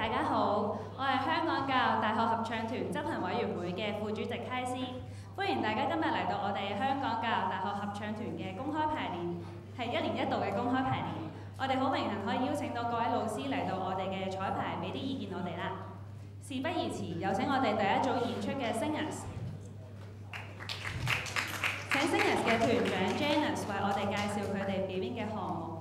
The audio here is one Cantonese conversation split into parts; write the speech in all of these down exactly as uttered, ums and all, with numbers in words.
家好，我係香港教育大學合唱團執行委員會嘅副主席開斯，歡迎大家今日嚟到我哋香港教育大學合唱團嘅公開排練，係一年一度嘅公開排練。我哋好榮幸可以邀請到各位老師嚟到我哋嘅彩排，俾啲意見我哋啦。事不宜遲，有請我哋第一組演出嘅 Singers。請 Singers 嘅團長 Janice 為我哋介紹佢哋表演嘅項目。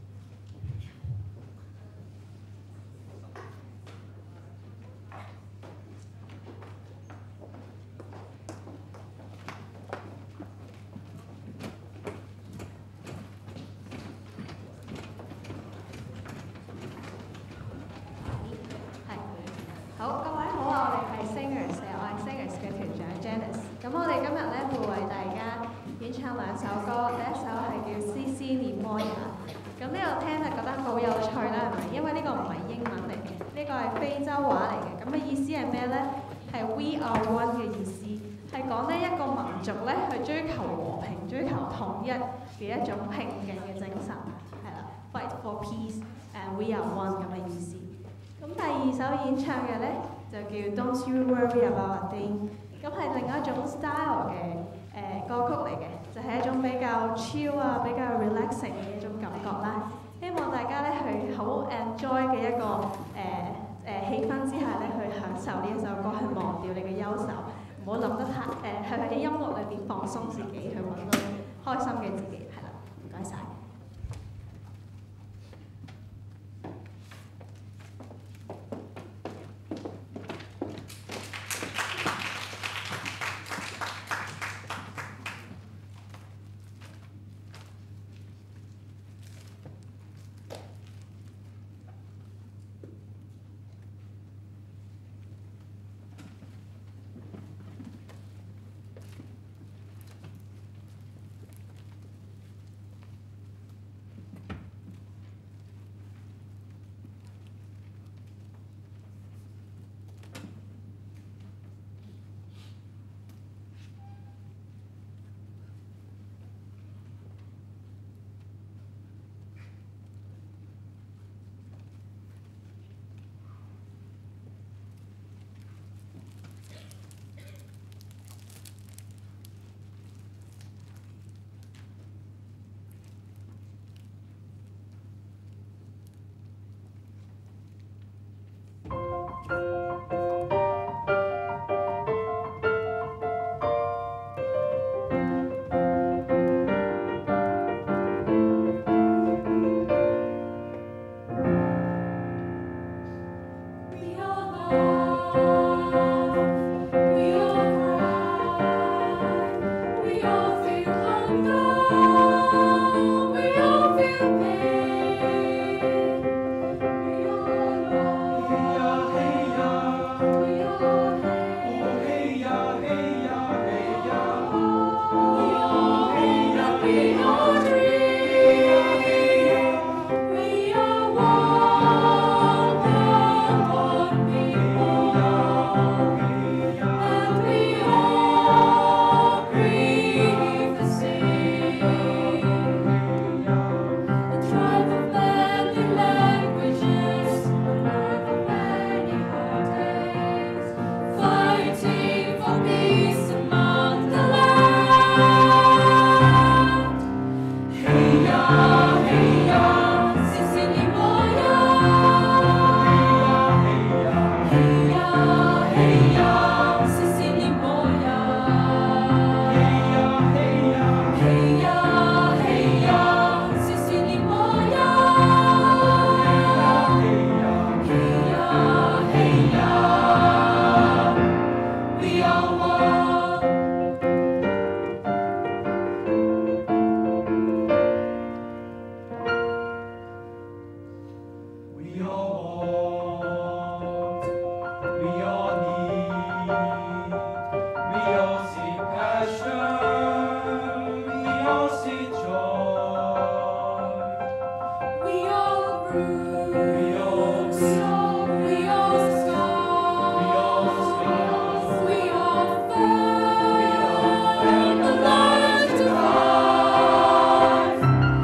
好，各位好啊！我哋係 Singers 嘅，我係 Singers 嘅團長 Janice。咁我哋今日咧會為大家演唱兩首歌，第一首係叫《絲絲念摩也》。咁呢度聽就覺得好有趣啦，係咪？因為呢個唔係英文嚟嘅，呢、這個係非洲話嚟嘅。咁嘅意思係咩咧？係 We are one 嘅意思，係講呢一個民族咧去追求和平、追求統一嘅一種拼勁嘅精神，係啦 ，Fight for peace and we are one 咁嘅意思。咁第二首演唱嘅咧就叫 Don't You Worry About a Thing， 咁係另一種 style 嘅誒、呃、歌曲嚟嘅，就係、是、一種比較 chill 啊、比較 relaxing 嘅一種感覺啦。希望大家咧去好 enjoy 嘅一個誒誒、呃呃、氣氛之下咧去享受呢一首歌，去忘掉你嘅憂愁，唔好諗得太誒，去喺音樂裏邊放鬆自己，去揾到開心嘅自己，係啦，唔該晒。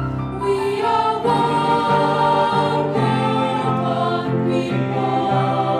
One, one, one, one,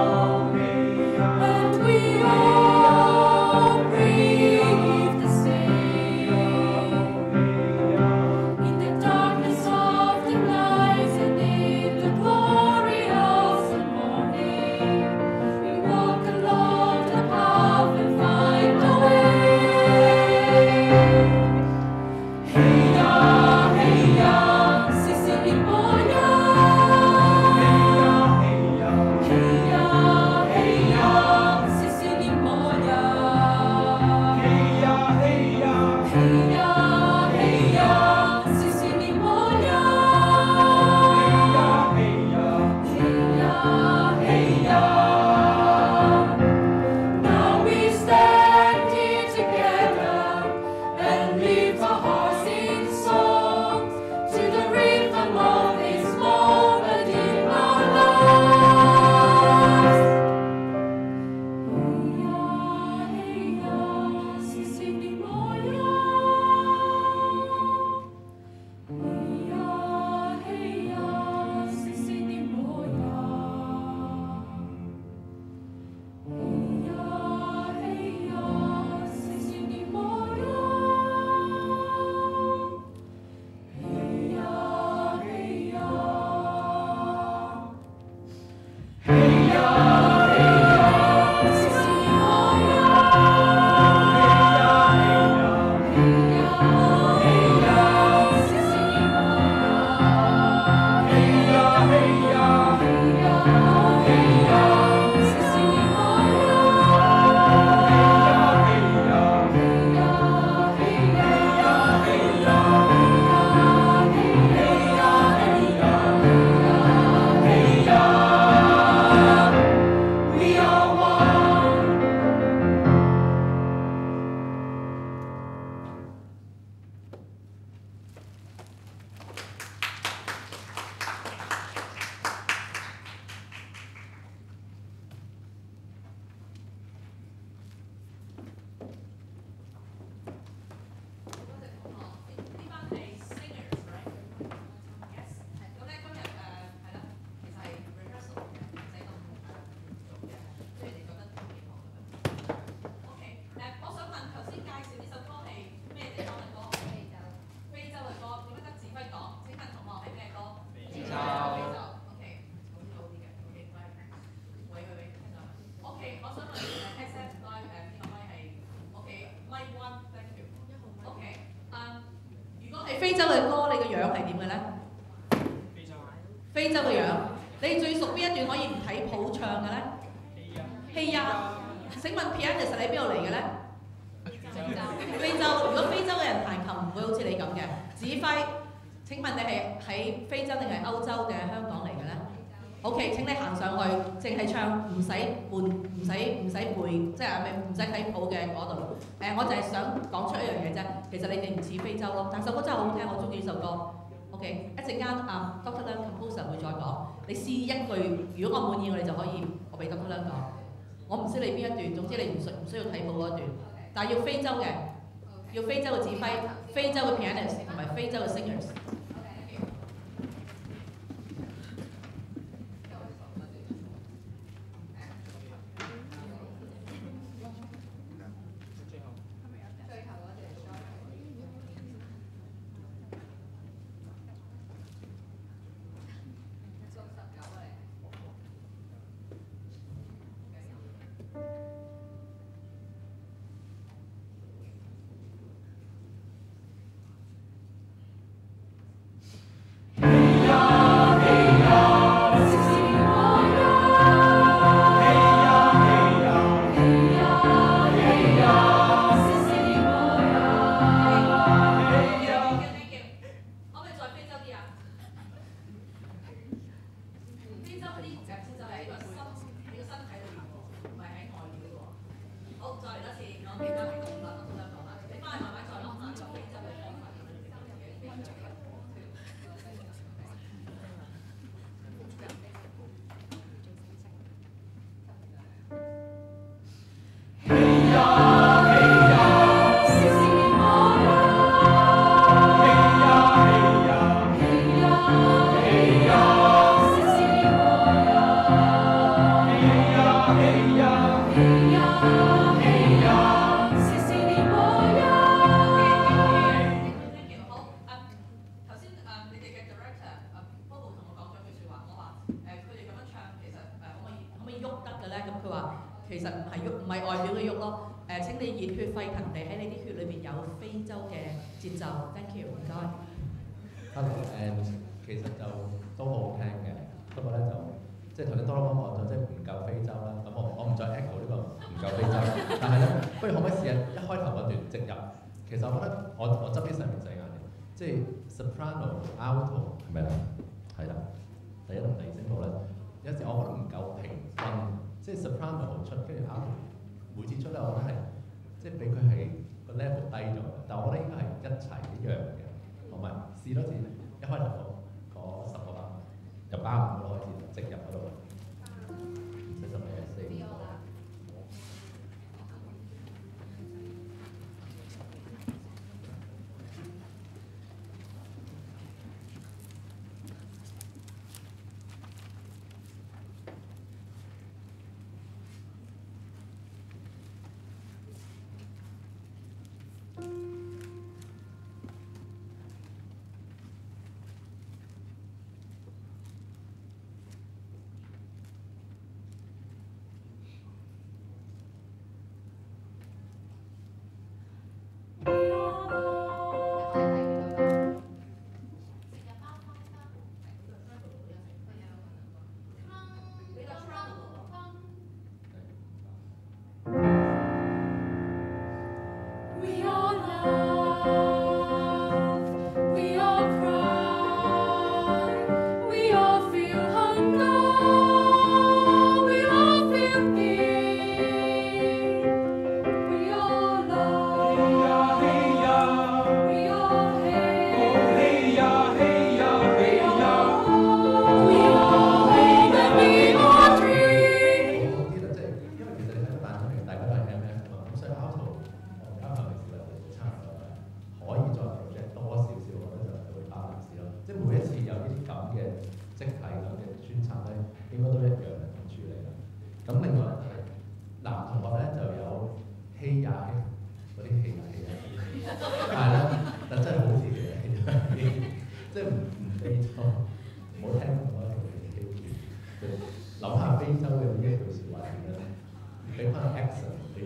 非洲嘅歌，你個樣係點嘅咧？ 非洲。 非洲嘅樣，你最熟邊一段可以唔睇譜唱嘅咧？希呀！請問 pianist 你邊度嚟嘅咧？非洲。如果非洲嘅人彈琴唔會好似你咁嘅指揮。請問你係喺非洲定係歐洲定係香港嚟嘅咧 ？OK， 請你行上去，淨係唱，唔使伴，唔使唔使背，即係咪唔使睇譜嘅嗰度？誒，我就係想講出一樣嘢啫。其實你哋唔似非洲咯，但首歌真係好聽，我中意呢首歌。OK， 一陣間啊 ，Doctor Leung composer 會再講。你試一句，如果我滿意，我哋就可以我俾 Doctor Leung講。我唔知你邊一段，總之你唔需唔需要睇譜嗰一段，但係要非洲嘅，要非洲嘅指揮、非洲嘅 pianist 同埋非洲嘅 singers。 Soprano、alto 係咪啦？係啦，第一同第二聲部咧，有時我覺得唔夠平均，即係 soprano 好出，跟住 alto 每次出咧，我覺得係即係俾佢係個 level 低咗，但我覺得應該係一齊一樣嘅，同埋試多次，一開頭嗰十個巴，由巴五嗰度開始直入嗰度，四十咩四五。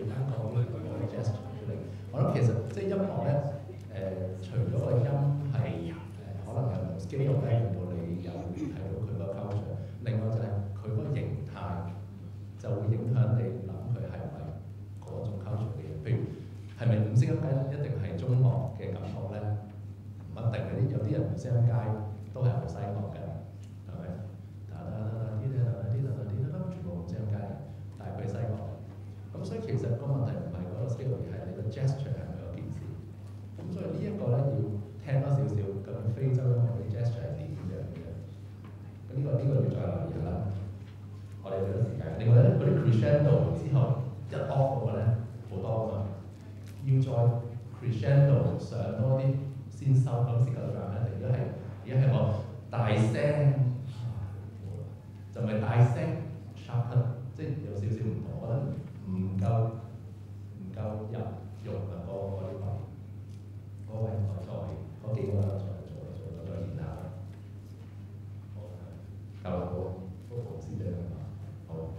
我諗其實即係音樂咧，誒、呃，除咗個音係商街都係好西樂嘅，係咪？打打打打啲打打啲打打啲打打，全部咁商街，但係佢西樂。咁所以其實個問題唔係嗰個 skill，而係你個 gesture 係咪嗰件事。咁所以呢一個咧要聽多少少，咁樣非洲音樂啲 gesture 係點樣嘅？咁呢個呢個要再留意下啦。我哋俾咗時間。另外咧，嗰啲 crescendo 之後一 off 嗰個咧好多啊嘛，要再 crescendo 上多啲先收，咁先夠賺咧。如果係而家係我大聲，就唔係大聲 sharp， 即係有少少唔同，我覺得唔夠唔夠入肉啊！嗰嗰啲位，嗰位我再嗰幾個再再再再練下啦。好，夠啦，好，都冇師姐啦嘛，好。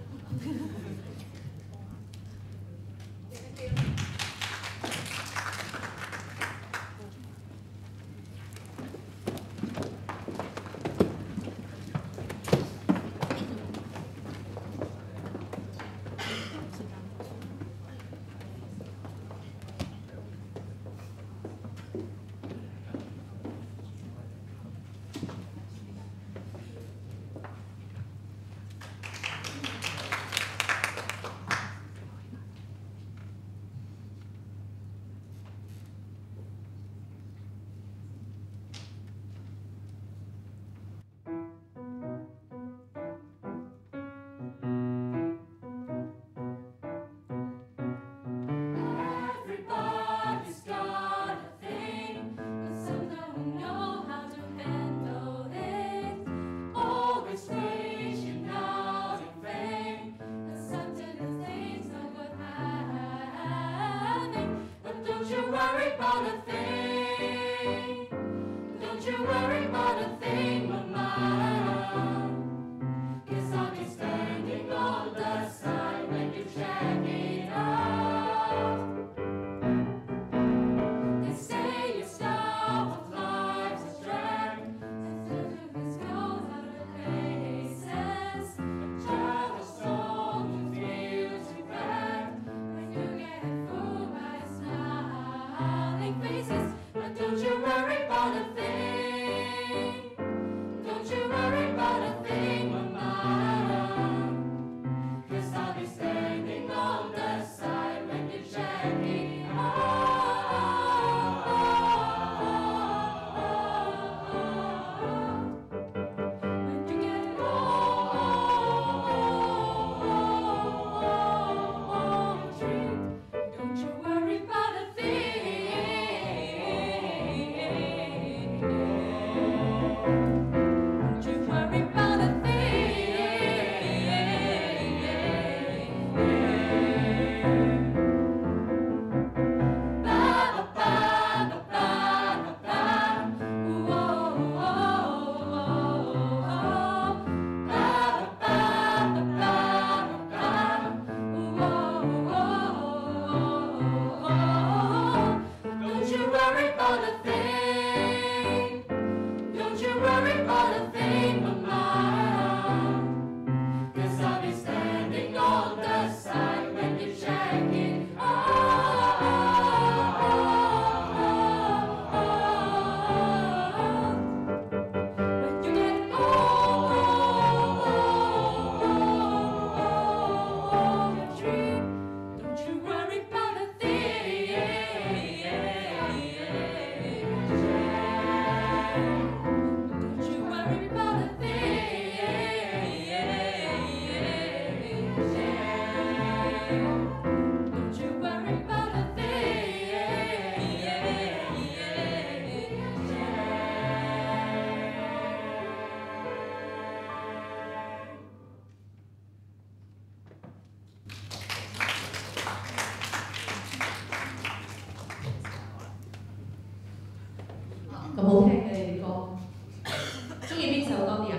咁好聽嘅你啲歌，中意邊首多啲啊？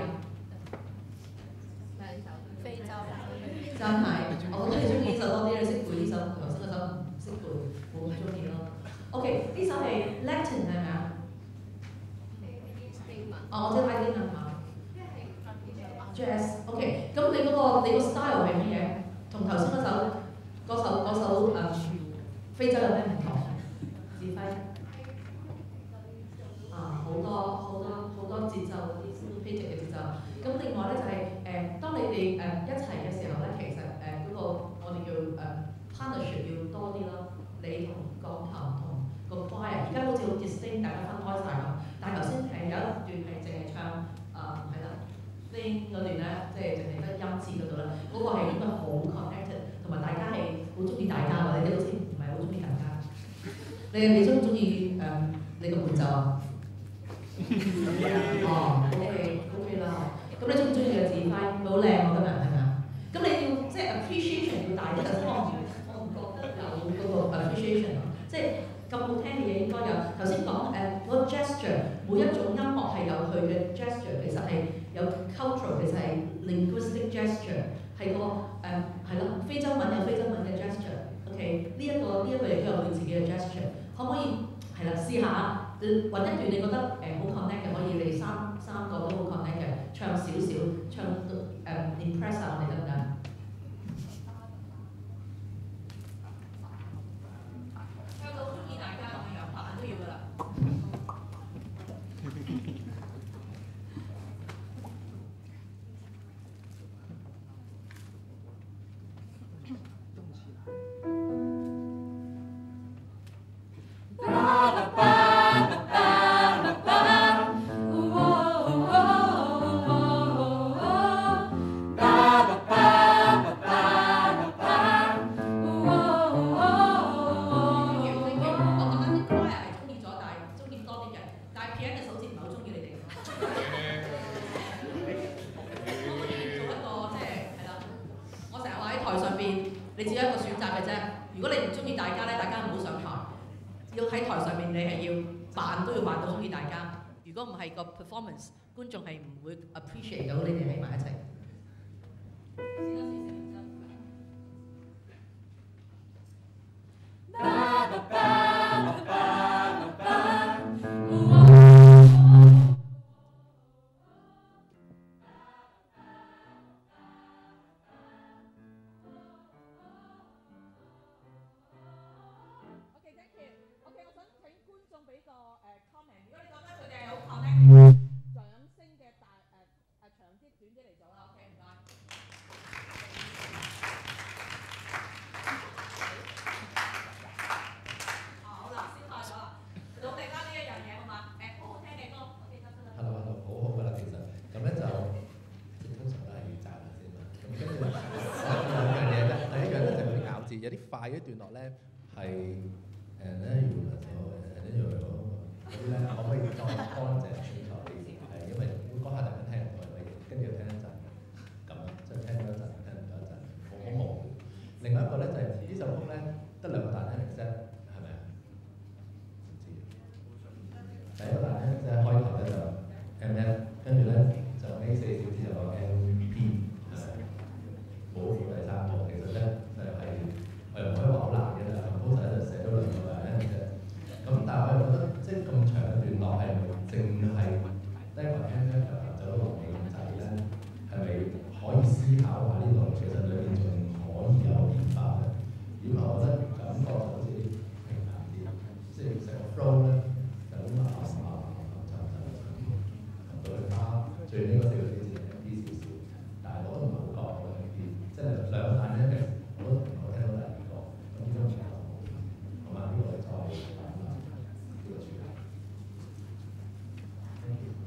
兩首非洲真係，我覺得你中意呢首多啲，你識背呢首，頭先嗰首唔識背，冇咁中意咯。OK，呢首係 Latin 係咪啊？哦，我知拉丁係嘛 ？Jazz，OK，咁你嗰個你個 style 係乜嘢？同頭先嗰首嗰首嗰首誒非洲有咩唔同？指揮啊，好多好多。 你同鋼琴同個 choir， 而家好似好 distinct， 大家分開晒咁。但係頭先係有一段係淨係唱誒係啦 sing 嗰段咧，即係淨係得音節嗰度啦，嗰、那個係應該好 connected， 同埋大家係好中意大家喎，你哋好似唔係好中意大家。你你中唔中意誒你個伴奏啊？哦 ，OK OK 啦。咁你中唔中意你個指揮？佢好靚喎，今日係咪啊？咁你要即係 appreciation 要大啲，頭先我唔我唔覺得有嗰個 appreciation 咯，即係咁好聽嘅嘢應該有。頭先講誒嗰個 gesture， 每一種音樂係有佢嘅 gesture， 其實係有 cultural， 其實係 linguistic gesture， 係個誒係咯，非洲文有非洲文嘅 gesture。OK， 呢一個呢一個亦都有佢自己嘅 gesture， 可唔可以係啦？試下揾一段你覺得誒好 connect 嘅，可以你三三個都好 connect 嘅，唱少少，唱到誒 impress 下我哋得唔得？香港好中意大家咁樣，拍都要㗎啦。你只有一個選擇嘅啫。如果你唔中意大家咧，大家唔好上台。要喺台上面，你係要扮都要扮到中意大家。如果唔係個 performance， 觀眾係唔會 appreciate 到你哋喺埋一齊。 有啲快嘅段落咧係誒咧，如果就誒咧，如果嗰啲咧，可唔可以再乾淨清楚啲？係因為嗰下突然間聽唔到，係咪？跟住聽一陣咁樣，即係聽咗一陣，聽唔到一陣，好好模糊。另外一個咧就係、是、呢首曲咧得兩個彈聽嚟啫，係咪啊？唔知。第一個彈聽即係開頭咧就 M F， 跟住咧就 A 四小節就個 M P， 係咪？冇第三個，其實咧就係、是。我又唔可以話好難嘅啦，咁好仔就寫咗兩個嘅啫。咁但係我又覺得，即係咁長嘅段落係咪淨係低個 M F 就走到落尾咁滯咧？係咪可以思考下呢度其實裏面仲可以有變化嘅？如果我覺得感覺就好似平衡啲，即係成個 flow 咧就咁啊啊啊就就到去花最尾嗰四個字先 M P 少少，但係我都唔係好覺嘅 M P， 即係兩彈咧，我都我聽到第二個。咁呢個唔係好嘛？呢個再講啦，呢個主題。Thank you。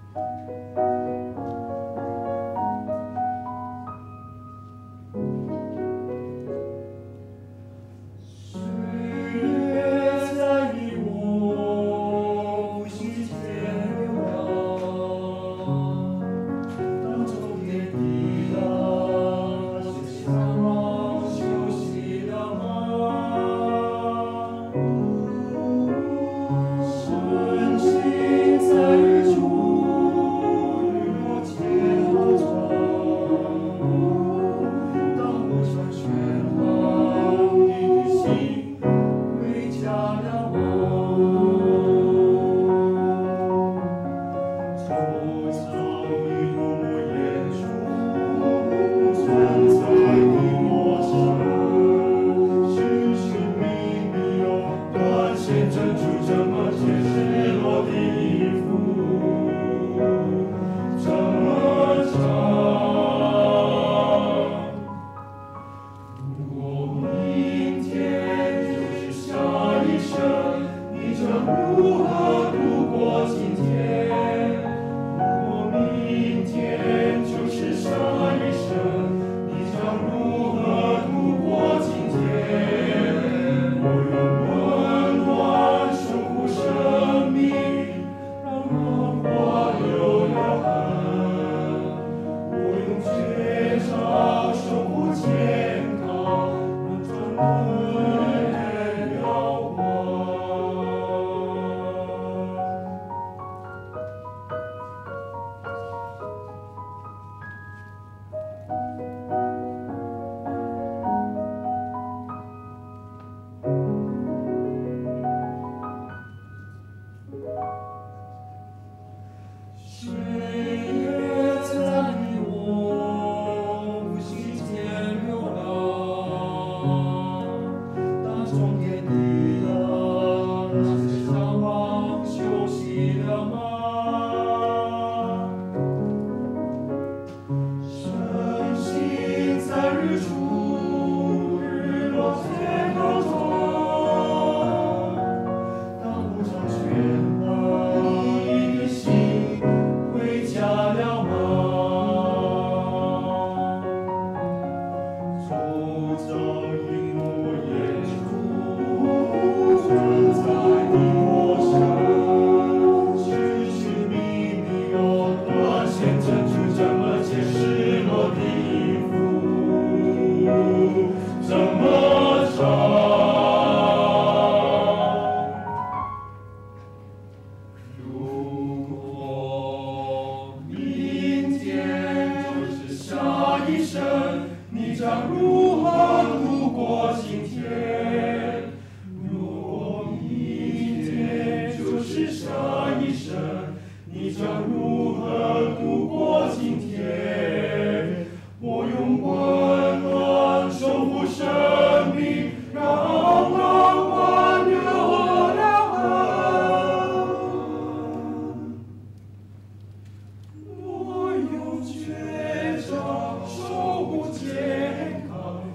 守护健康。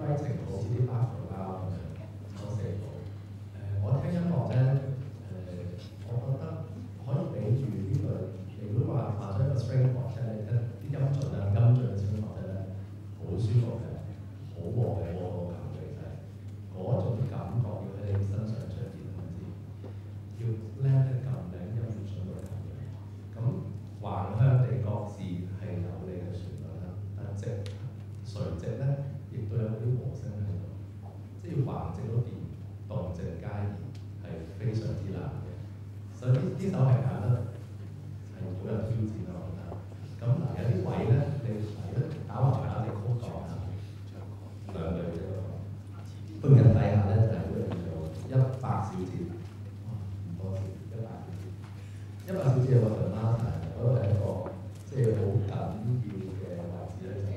writing 好似啲 background 啊咁樣，我寫到誒，我聽音樂咧誒，我覺得可以比喻呢個，如果話話咗一個 string chord 咧，啲音準啊、音準嘅 string chord 咧，好舒服嘅，好和嘅喎個感覺就係嗰種感覺要喺你身上出現，唔知要叻得咁靚音準到咁樣，咁橫向地各自係有你嘅旋律啦，但直垂直咧，亦都有啲和聲喺度，即係要橫直到掂動靜皆宜，係非常之難嘅。所以呢呢首係揀得係好有挑戰啊！我覺得。咁嗱，有啲位咧，你嚟得打橫打直曲講下，兩句啫喎。半日底下咧就係會叫做一百小節，唔多字，一百小節。一百小節有個 sonata，嗰個係一個即係好緊要嘅位置咧，就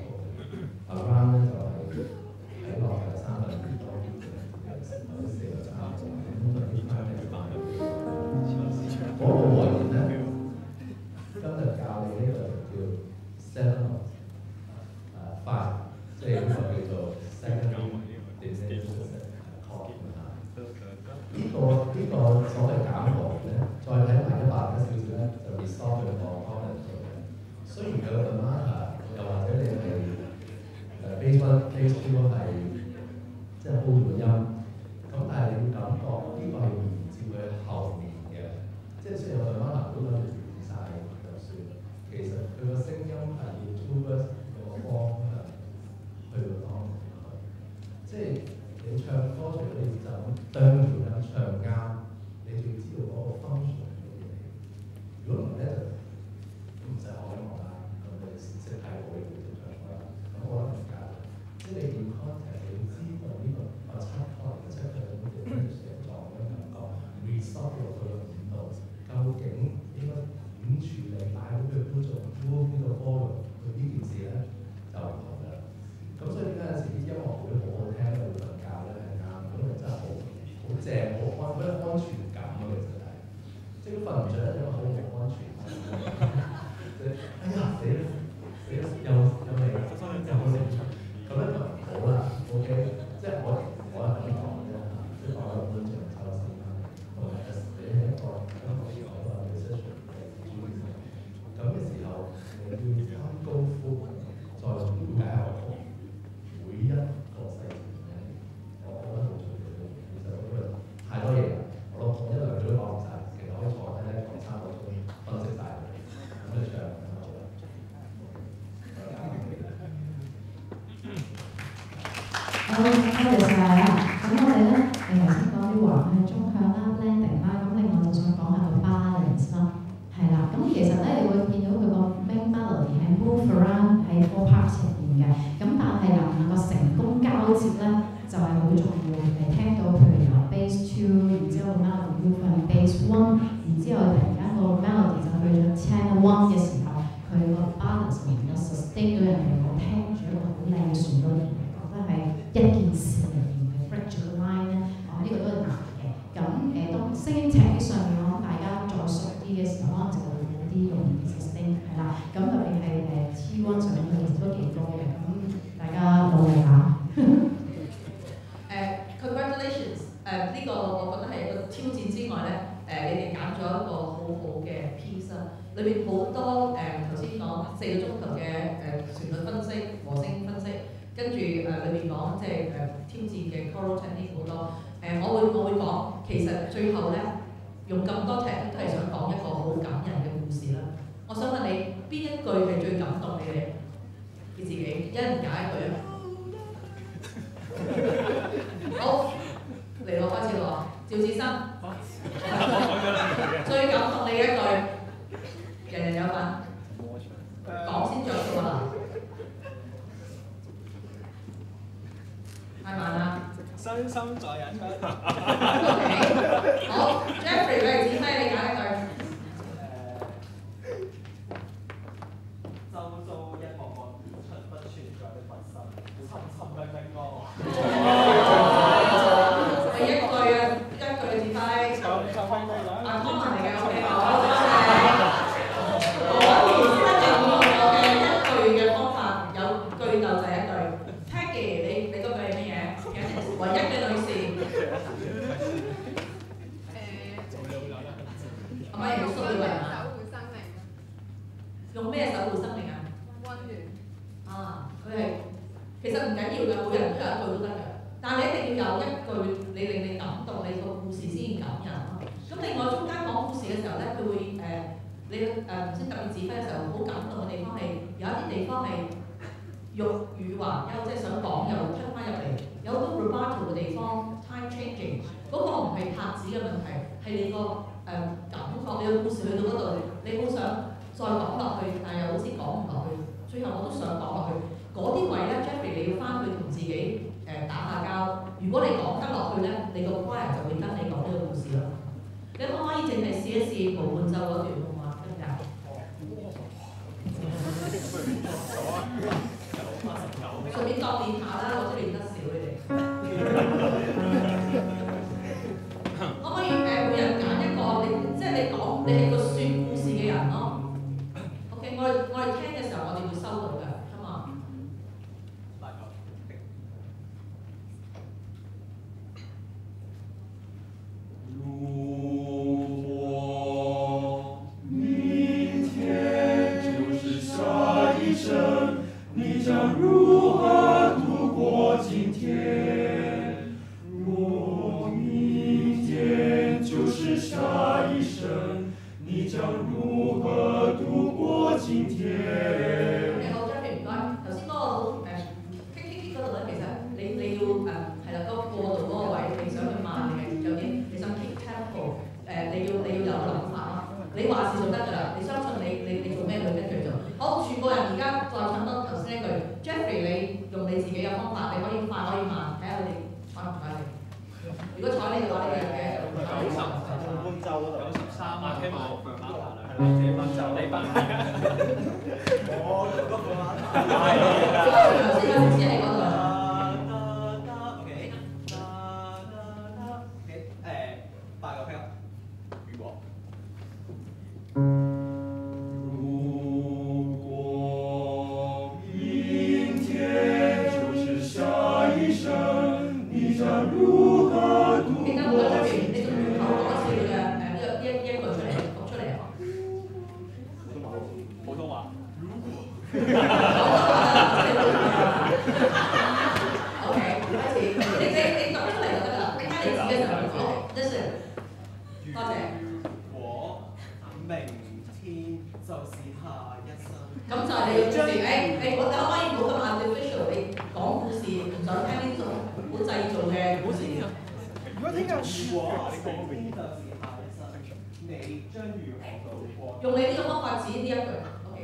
around 咧就係喺落嘅三分之多啲嘅，或者四個三咁就啲翻嚟翻去。嗰個和弦咧，今日教你呢個叫 seven 誒 five， 即係呢個叫做 second diminished chord 啊。呢個呢個所謂減和弦咧，再睇埋一百一少少咧，就 restore 佢個 chord 嘅。雖然佢個 sonata 又或者你係誒 bass one bass two 係即係 hold 住個音，咁但係你要感覺呢個係連接佢後面嘅，即係雖然我哋可能都諗住完晒就算，其實佢個聲音係要 towards 個方向去到當中，即係你唱歌除咗你就咁當條音唱啱，你仲要知道嗰個 function 係乜嘢。如果唔係咧，就唔使學音樂啦，咁你識睇好你就唱歌啦。咁我覺得唔緊要，即係你練 contact，你要知道呢個啊七開嘅七佢咁嘅形狀嘅感覺 ，restore 落去個點度，究竟應該點處理，帶到俾觀眾 move 呢個 follow 佢呢件事咧就唔同啦。咁所以點解有時啲音樂會好好聽咧，會瞓覺咧係啱，咁係真係好好正，好安嗰啲安全感啊，其實係，即係瞓唔着咧，因為好冇安全感。哎呀死啦！死啦！又又嚟啦！又嚟啦！咁咧就唔好啦。OK， 即係我我係咁講啫嚇，即係我有觀眾抽絲啦，同埋你係一個香港呢個 research 嘅專業，咁嘅時候你要分高寬，再了解下每一個細節咧，我覺得好重要嘅。其實嗰個太多嘢啦，我諗一兩句都講唔晒，其實可以坐低咧講三個鐘分析晒佢，咁就唱咁好啦。 好，多謝晒啊！咁我哋咧，誒頭先講啲橫向、中向啦、blending 啦，咁另外就想講下個 balance 啦，係啦。咁其實咧，你會見到佢個 main melody 係 move around 喺 four parts 入邊嘅，咁但係能唔能夠成功交接咧，就係好重要。你聽到譬如由 bass two， 然之後 melody move 向 bass one， 然之後突然間個 melody 就去咗 channel one 嘅時候，佢個 balance 能夠 sustain 到人哋我聽住一個好靚嘅旋律。係一件事嚟嘅 break 住個 line 咧，哦呢個都係難嘅。咁誒當聲音程度上面，我諗大家再熟啲嘅時候，可能就會好啲容易 sustain 係啦。咁特別係誒 T one 上面其實都幾高嘅，咁大家努力下。 誒 congratulations 誒呢個我覺得係一個挑戰之外咧，誒你哋揀咗一個好好嘅 piece 啦，裏邊好多誒頭先講四個鐘頭嘅誒旋律分析、和聲分析。跟住誒裏面講即係誒挑戰嘅 choral technique 好多誒，我會我會講其實最後咧用咁多 technique 都係想講一個好感人嘅故事啦。我想問你邊一句係最感動你哋？你自己一人揀一句啊！好，嚟咯，開始咯，趙志生，最感動你嘅一句，人人有份，講先着數啊！太慢啦！ 傷心在日出。 OK， 好 ，Jeffrey 佢係指揮，你揀一句。 誒，周遭一幕幕演出不存在的陌生，沉沉的的我。 第一句啊，一句指揮。 就就揮你啦。 啊 ，Common 嚟嘅 ，OK， 好，多謝。我而家用我嘅一句嘅方法，有句就就一句。Peggy， 你你嗰句係咩嘢？ 有一句你令你感動，你個故事先感人咯。咁另外中間講故事嘅時候咧，佢會誒、呃、你誒唔知特別指揮嘅時候，好感動嘅地方係有一啲地方係欲語還休，即係想講又出翻入嚟，有好多 rubato 嘅地方 time changing， 嗰個唔係拍子嘅問題，係你個誒、呃、感覺，你個故事去到嗰度，你好想再講落去，但係又好似講唔落去，最後我都想講落去。嗰啲位咧 ，Jeffrey 你要翻去同自己誒、呃、打下交。如果你講得落去咧，你個 choir 就會跟你講呢個故事咯。你可唔可以淨係試一試無伴奏嗰段好嗎？今日順便當練下啦，我知練得少你哋。可唔可以誒、呃、每人揀一個你，即係你講你係個説故事嘅人咯。OK， 我哋我哋聽嘅時候，我哋會收到嘅。用你呢個方法指呢一句 ，OK。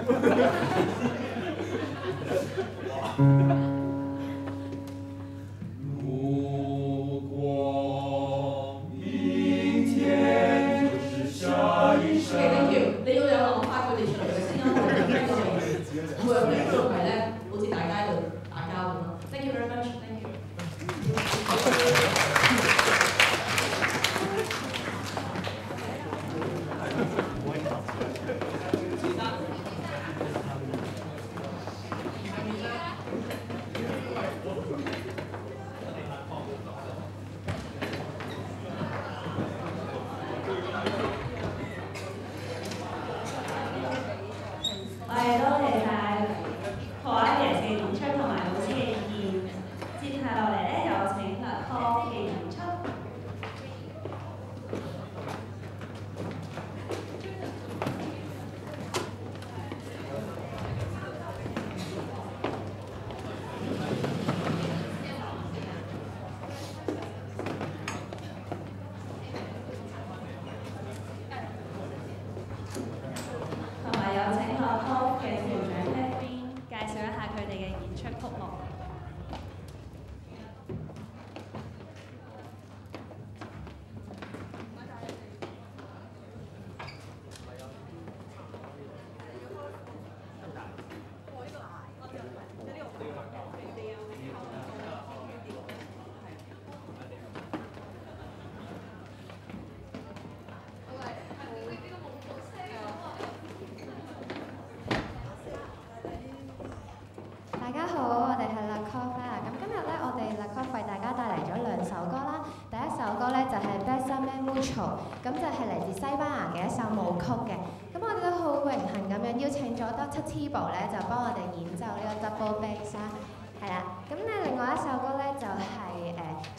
咁就係嚟自西班牙嘅一首舞曲嘅，咁我哋都好榮幸咁樣邀請咗 Doctor Tibo 咧，就幫我哋演奏呢個 double bass 啦，係啦，咁咧另外一首歌咧就係誒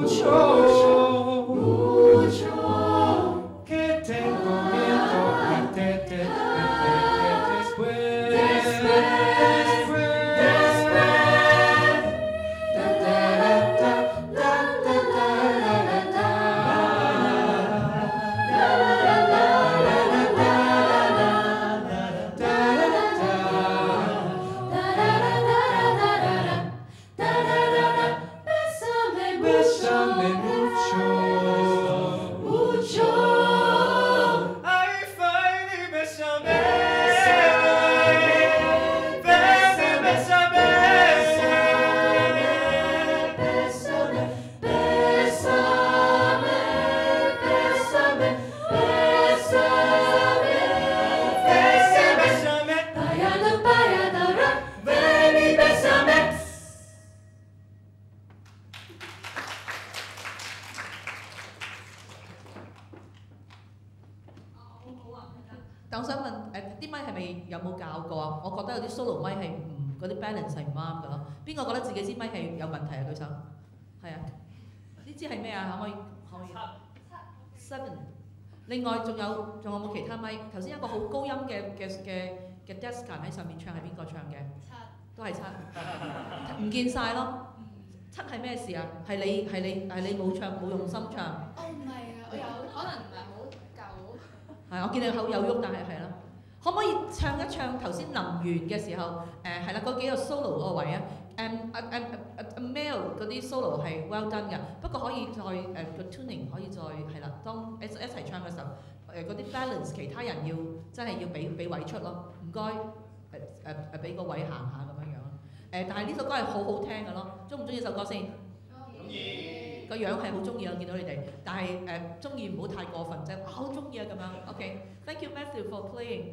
但我想問誒啲咪係咪有冇教過啊？我覺得有啲 solo 咪係唔嗰啲 balance 係唔啱㗎咯。邊個覺得自己支咪係有問題啊？舉手。係啊。呢支係咩啊？可唔可以？可以。Seven。另外仲有仲有冇其他咪？頭先一個好高音嘅嘅嘅嘅 Descan 喺上面唱係邊個唱嘅？七。都係七。唔見晒咯。七係咩事啊？係你係你係你冇唱冇用心唱。 哦，唔係啊，我有可能唔係好夠。 係，我見你口有喐，但係係啦。可唔可以唱一唱頭先臨完嘅時候？誒係啦，嗰幾個 solo 嗰個位啊。誒誒誒誒 Mel 嗰啲 solo 係 well done 嘅，不過可以再誒個 tuning 可以再係啦。當一一齊唱嘅時候，誒嗰啲 balance 其他人要真係要俾俾位出咯。唔該誒誒誒俾個位行下咁樣樣咯。誒但係呢首歌係好好聽嘅咯。中唔中意首歌先？中意。個樣係好中意啊！見到你哋，但係誒中意唔好太過分啫。好中意啊咁樣。OK，thank you Matthew for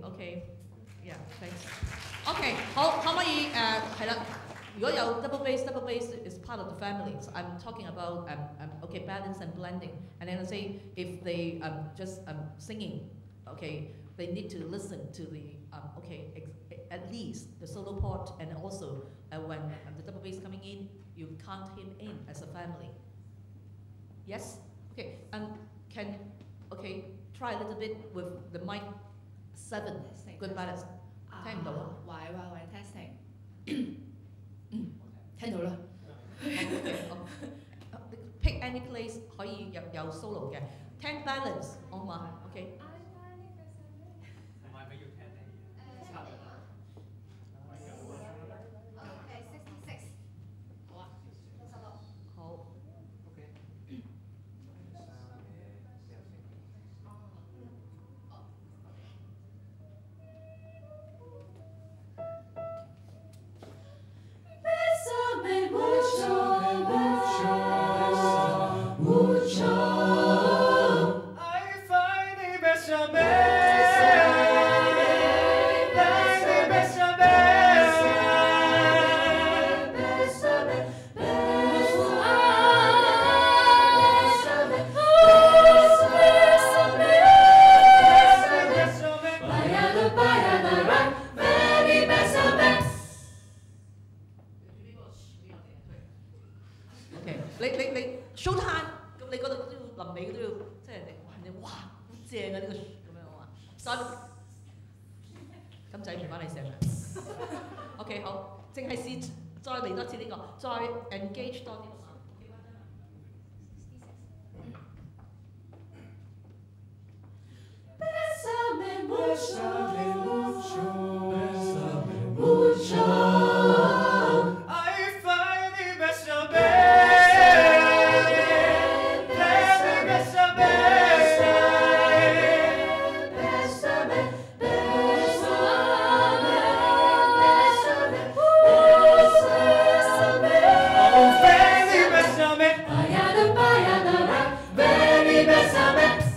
playing。OK，yeah，thanks。OK，好，可唔可以誒係啦？如果有 double bass，double bass is part of the family. So I'm talking about um, um, okay balance and blending. And then I say if they um, just um, singing, okay, they need to listen to the um, okay ex at least the solo part, and also uh, when um, the double bass coming in, you count him in as a family. Yes? Okay, and can, okay, try a little bit with the mic seven, good balance. 聽唔到啊？ 喂喂喂 testing 嗯，聽到啦。 Pick any place 可以有有 solo 嘅，ten balance 好嘛 ？OK。 同埋咪要聽你七。 OK sixty six。好啊，六十六。 好。 OK。 Bésame mucho, mucho, mucho. Ay, Fanny, bésame. Bésame, bésame. Bésame, bésame. Bésame, bésame. Báyalo, báyalo, right. Baby, bésame. OK，你你你 show time，咁你嗰度都要臨尾都要，即係人哋哇人哋哇好正啊呢個咁樣啊，所以金仔唔關你事啊。OK 好，淨係試再嚟多次呢個，再 engage 多啲。 Bésame mucho, mucho, mucho. Ay, Fanny, bésame. Bésame, bésame. Bésame, bésame, bésame. Oh, Fanny, bésame. Báyalo, báyalo, right. Baby, bésame.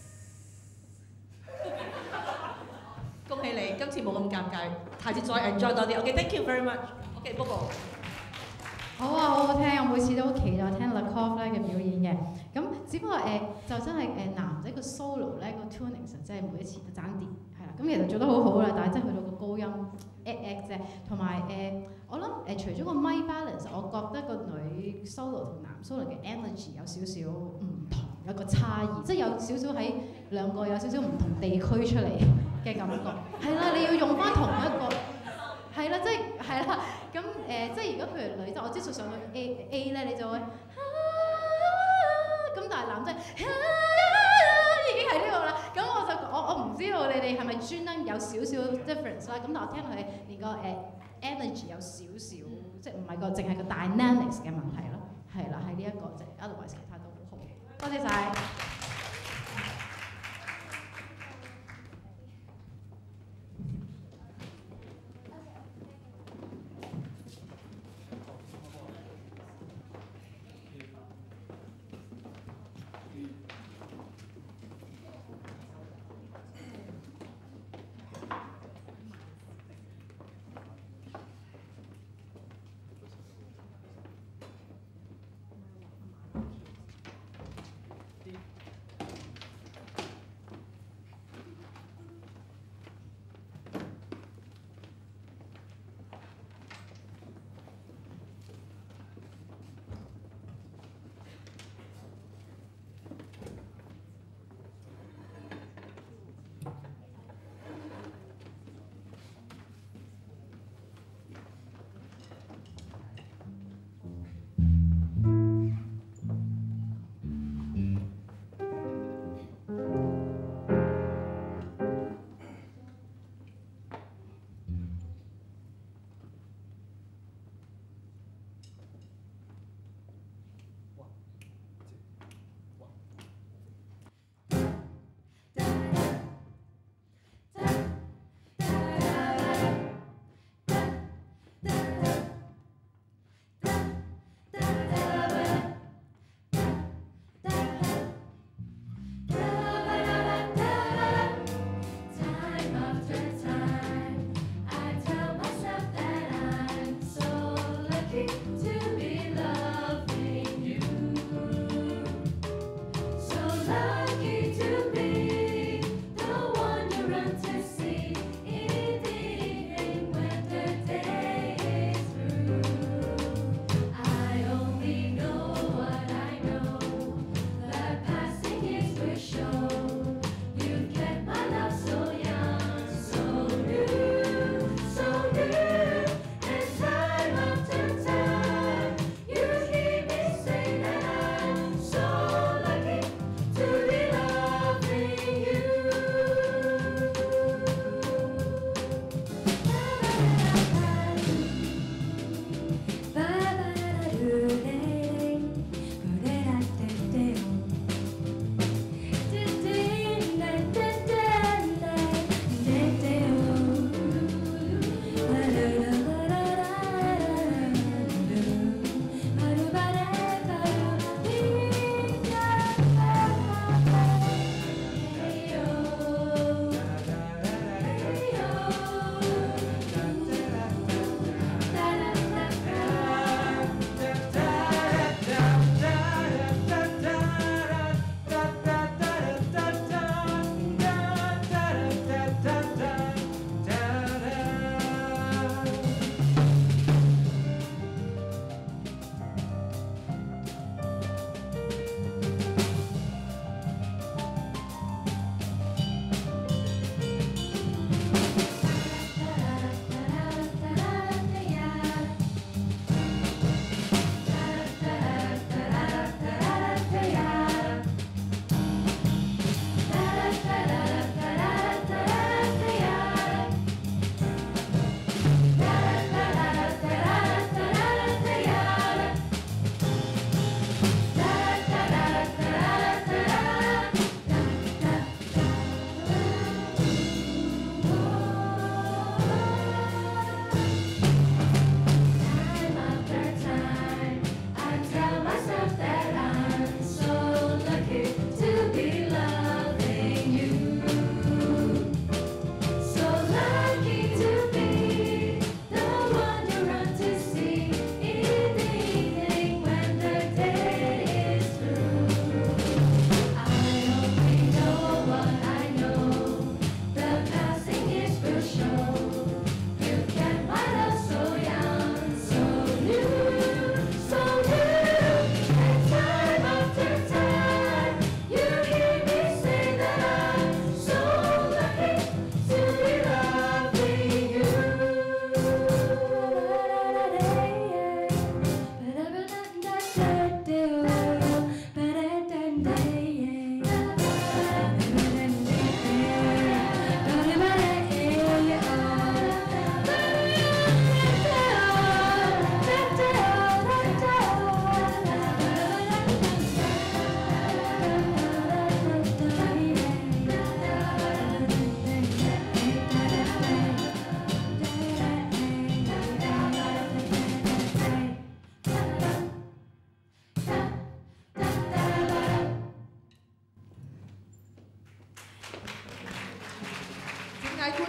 恭喜你，今次冇咁尷尬，下次再 enjoy 多啲。OK，thank you very much。OK，Bobo。 好啊，好好聽，我每次都好期待聽 Lacoff 咧嘅表演嘅。咁只不過誒、呃、就真係誒、呃、男仔個 solo 咧個 tuning 實真係每一次都爭啲，係啦。咁其實做得好好啦，但係真係去到個高音 at at 啫，同埋誒我諗誒、除咗個咪 balance，我覺得個女 solo 同男 solo 嘅 energy 有少少唔同，有個差異，即係有少少喺兩個有少少唔同地區出嚟嘅感覺。係啦，你要用翻同一個，係啦，即係係啦。咁誒、即係如果譬如女仔，我知數上去 A A 咧，你就會咁，但係男仔已經係呢個啦。咁我就我我唔知道你哋係咪專登有少少 difference 啦。咁但我聽佢連個誒 energy 有少少，即係唔係個淨係個 dynamics 嘅問題咯。係啦，係呢一個啫。otherwise 其他都好好。多謝晒。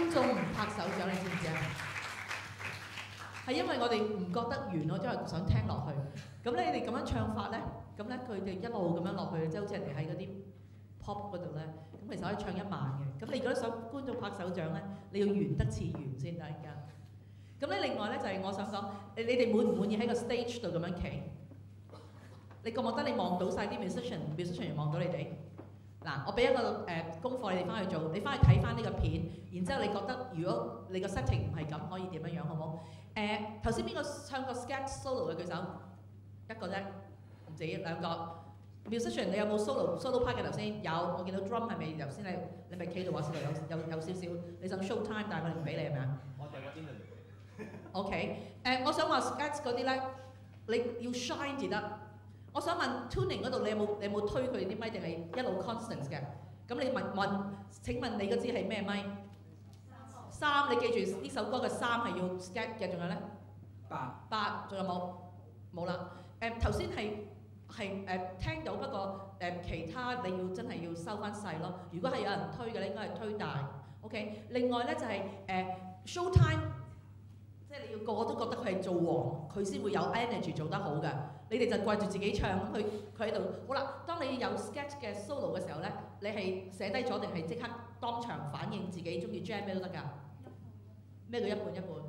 觀眾唔拍手掌，你知唔知啊？係因為我哋唔覺得完咯，因為想聽落去。咁咧，你哋咁樣唱法咧，咁咧佢哋一路咁樣落去，即係好似人哋喺嗰啲 pop 嗰度咧，咁其實可以唱一晚嘅。咁你如果想觀眾拍手掌咧，你要完得似完先得而家。咁咧，另外咧就係、是、我想講，你你哋滿唔滿意喺個 stage 度咁樣企？你覺唔覺得你望到晒啲 musician，musician 又望到你哋？嗱，我俾一個誒、呃、功課你哋翻去做，你翻去睇翻呢個片，然之後你覺得如果你個 setting 唔係咁，可以點樣樣好唔好？誒頭先邊個唱過 scat solo 嘅舉手？一個啫，唔止兩個。musician 你有冇 solo solo part 嘅頭先？有，我見到 drum 係咪頭先你你咪企度話先度有有有少少，你想 show time 但係我哋唔俾你係咪啊？ 我哋嗰邊 OK， 誒、呃，我想話 scat 嗰啲咧，你要 shine 至得。我想問 tuning 嗰度你有冇你有冇推佢哋啲咪定係一路 constant 嘅？咁你問問請問你嗰支係咩咪？三，你記住呢首歌嘅三係要 scat 嘅，仲有咧？八。八，仲有冇？冇啦。誒頭先係係誒聽到，不過誒、呃、其他你要真係要收翻細咯。如果係有人推嘅咧，應該係推大。OK。另外咧就係、是、誒、呃、show time， 即係你要個個都覺得佢係做王，佢先會有 energy 做得好嘅。你哋就掛住自己唱，咁佢佢喺度。好啦，當你有 sketch 嘅 solo 嘅時候咧，你係寫低咗定係即刻當場反應自己中意 jam 咩都得㗎？咩叫一半一半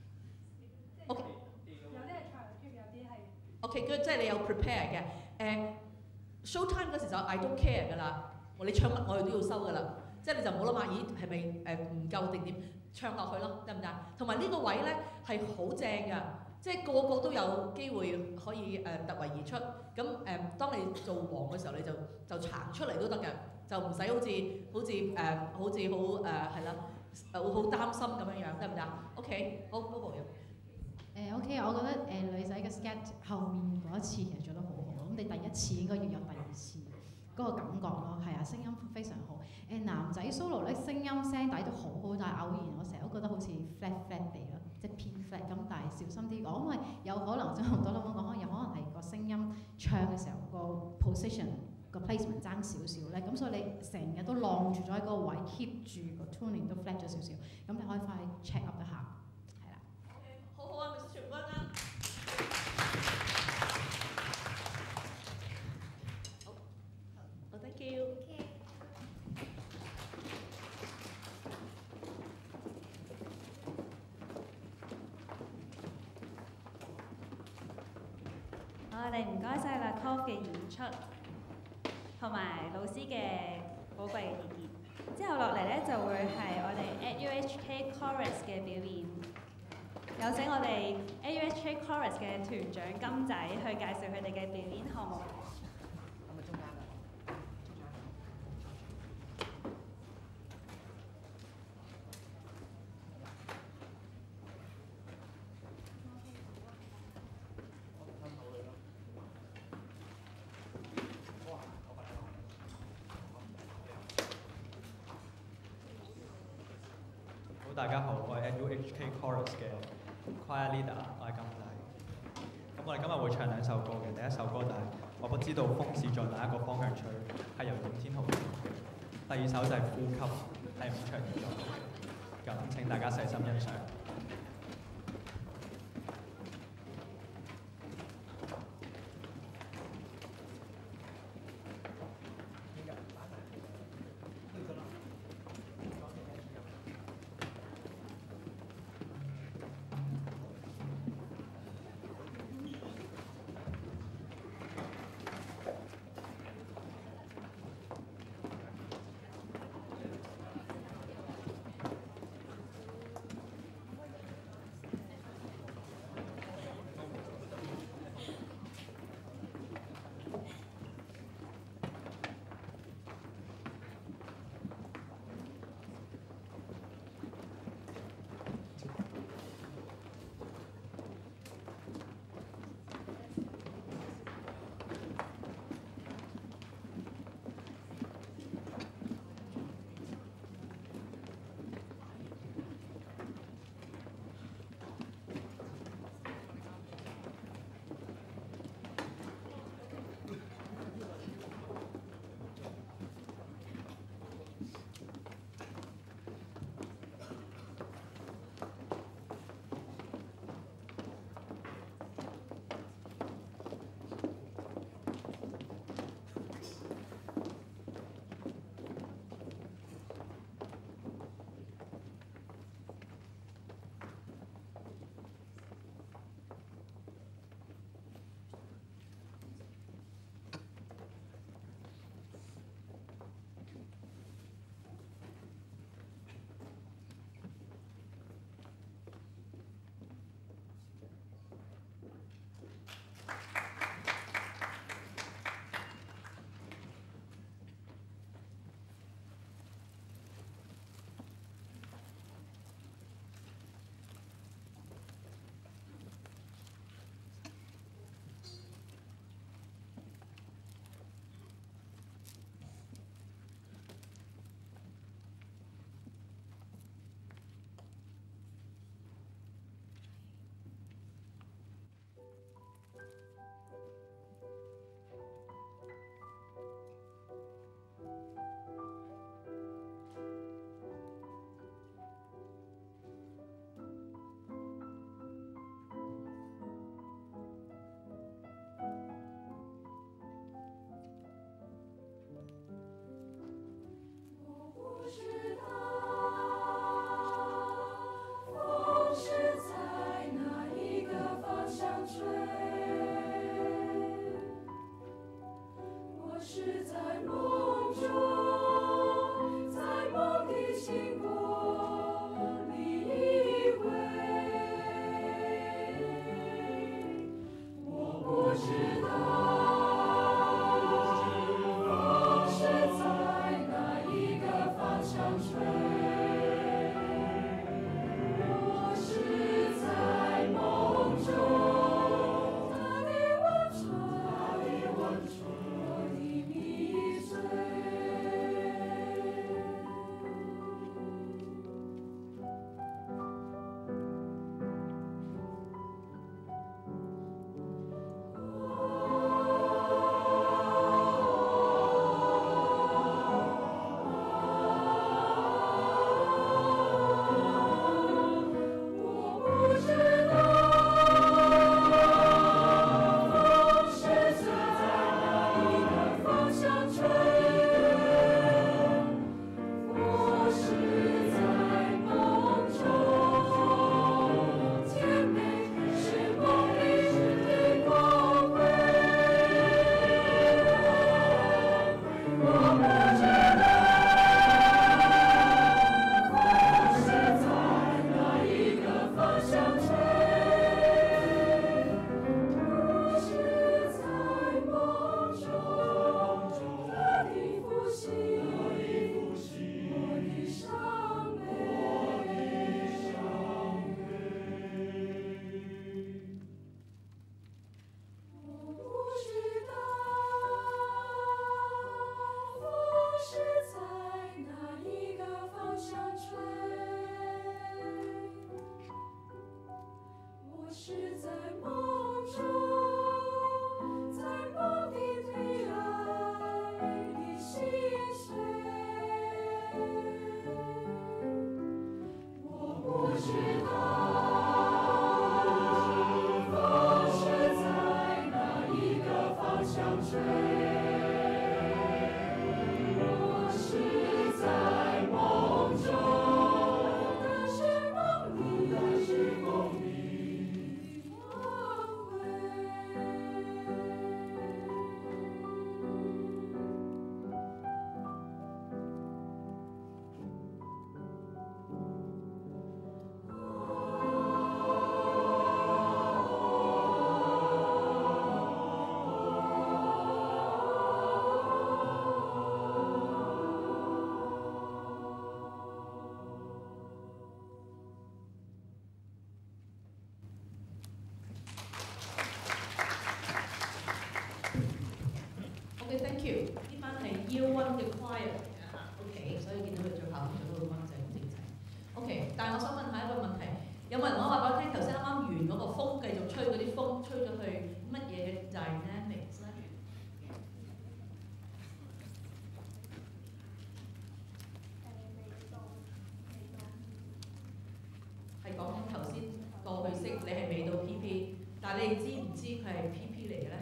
？OK。 有啲係唱 Q， 有啲係。 OK，good， 即係你有 prepare 嘅。誒、呃、show time 嗰時就 I don't care 㗎啦，你唱乜我哋都要收㗎啦。即係你就唔好諗下，咦係咪誒唔夠定點？唱落去咯，得唔得？同埋呢個位咧係好正㗎。即係個個都有機會可以誒、呃、突圍而出，咁誒、呃、當你做王嘅時候，你就就行出嚟都得嘅，就唔使好似好似誒、呃、好似好誒係啦，好好擔心咁樣樣，得唔得 ？OK， 好 Bobo 誒 OK， 我覺得誒、呃、女仔嘅 scat 後面嗰一次其實做得好好，咁你第一次應該要有第二次嗰個感覺咯，係啊，聲音非常好。誒、呃、男仔 solo 咧聲音聲底都好好，但係偶然我成日都覺得好似 flat flat 地咯。即係偏 flat 咁，但係小心啲講，因為有可能即係好多老闆講，有可能係個聲音唱嘅時候個 position 個 placement 爭少少咧，咁所以你成日都晾住咗喺嗰個位 ，keep 住個 tuning 都 flat 咗少少，咁你可以翻去 check up 一下，係啦。 好好啊 ，Miss 全君啊！好，好 ，thank you。 我哋唔該晒啦 Coff 嘅演出，同埋老師嘅寶貴嘅意見。之後落嚟咧就會係我哋 A U H K Chorus 嘅表演，有請我哋 A U H K Chorus 嘅團長金仔去介紹佢哋嘅表演項目。 咁咪中間啦，中間。 好，大家好，我係 A U H K Chorus 嘅 Choir Leader， 我係金仔。咁我哋今日會唱兩首歌嘅，第一首歌就係、是、我不知道風是在哪一個方向吹，係由尹天豪唱嘅。第二首就係呼吸，係伍長兒作嘅。咁請大家細心欣賞。 Thank you。呢班係 Year One 嘅 choir 啊 ，OK， 所以見到佢着校服着到好乾淨整齊。OK， 但係我想問下一個問題，有冇人可以話俾我聽？頭先啱啱完嗰個風繼續吹嗰啲風，吹咗去乜嘢嘅 dynamics 咧？係講緊頭先過去式，你係未到 P P， 但係你哋知唔知佢係 P P 嚟嘅咧？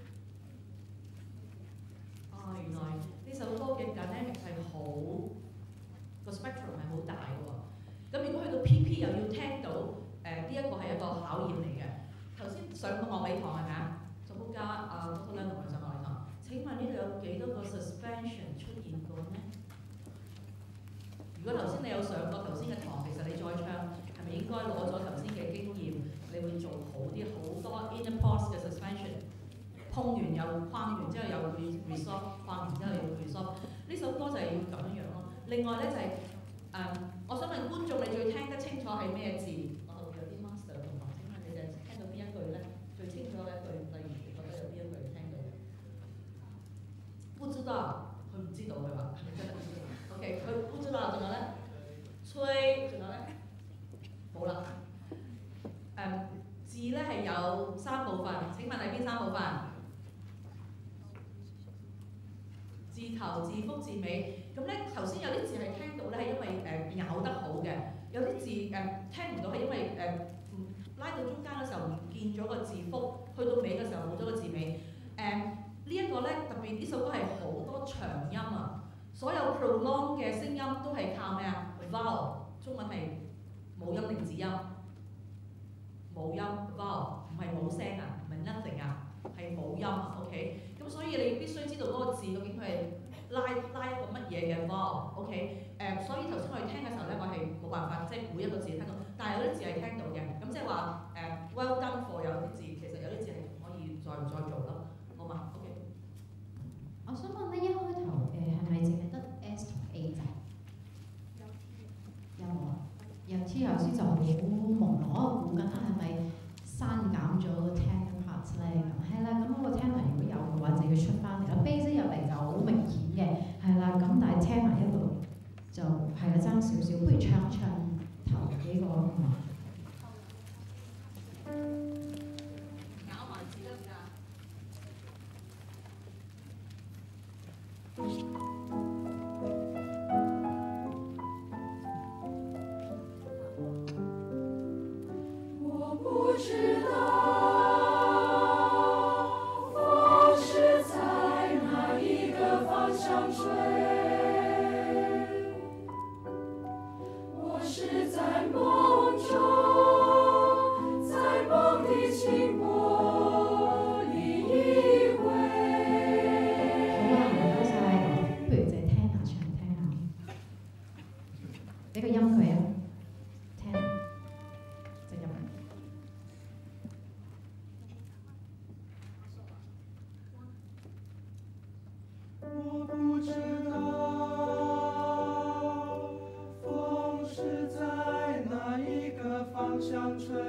啊，原來呢首歌嘅 dynamic 係好個 spectrum 係好大嘅喎。咁如果去到 P P 又要聽到誒呢一個係一個考驗嚟嘅。頭先上過樂理堂係咪啊？作曲家啊 doctor Leon 同佢上樂理堂。請問呢度有幾多個 suspension 出現過呢？如果頭先你有上過頭先嘅堂，其實你再唱係咪應該攞咗頭先嘅經驗，你會做好啲好多 inner pause 嘅 suspension。碰完又框完之後又 resolve， 框完之後又 resolve。呢首歌就係要咁樣樣咯。另外咧就係、是、誒、呃，我想問觀眾你最聽得清楚係咩字？我後邊有啲 master 同學，請問你哋聽到邊一句咧？最清楚嘅一句，例如你覺得有邊一句聽到嘅？不知道，佢唔知道佢話，係咪真係唔知道 ？OK， 佢不知道，仲有咧，吹，仲有咧，冇啦。誒、呃、字咧係有三部分，請問係邊三部分？字頭、字腹、字尾，咁咧頭先有啲字係聽到咧係因為誒、呃、咬得好嘅，有啲字誒、呃、聽唔到係因為誒、呃、拉到中間嘅時候唔見咗個字腹，去到尾嘅時候冇咗個字尾。誒、呃、呢一個咧特別呢首歌係好多長音啊，所有 prolong 嘅聲音都係靠咩啊 ？vowel， 中文係母音定子音？母音 vowel， 唔係冇聲啊，唔係 nothing 啊。 係冇音啊，OK？咁所以你必須知道嗰個字究竟佢係拉拉一個乜嘢嘅 vowel，OK？誒，所以頭先我哋聽嘅時候咧，我係冇辦法即係每一個字聽到，但係有啲字係聽到嘅。咁即係話誒 well done for 有啲字，其實有啲字係可以再再做咯，好嘛 ？OK？ 我想問咧，一開頭誒係咪淨係得 S 同 A 咋？有冇啊？有 T 頭先就好朦朧，我估緊係咪刪減咗個 tenor part 咧？咁係啦，咁嗰個 tenor 如果有嘅話，就要出翻嚟啦。bass 入嚟就好明顯嘅，係啦，咁但係 tenor 一路就係啦爭少少，不如唱一唱頭幾個好嘛？ 咬埋字得唔得？ 我不知道风是在哪一个方向吹，我是在梦中，在梦的轻波里依偎。 好啊，唔該晒，不如就係聽下唱聽下，俾個音佢啊，聽，直入嚟。 我不知道风是在哪一个方向吹，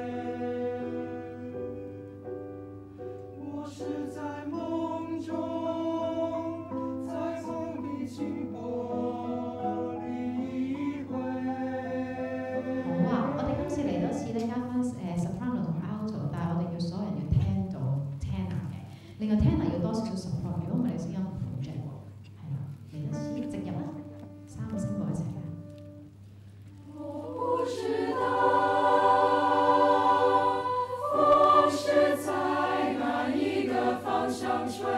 我是在梦中，在梦的轻波里依偎。 好啊，我哋今次嚟多次咧，加翻誒 soprano 同 alto，但係我哋要所有人要聽到 tenor 嘅。另外 tenor 要多少少 support， 如果唔係你聲音唔好正喎。係啦，嚟多次直入啦，三個聲部一齊啦。 我不知道风是在哪一个方向吹，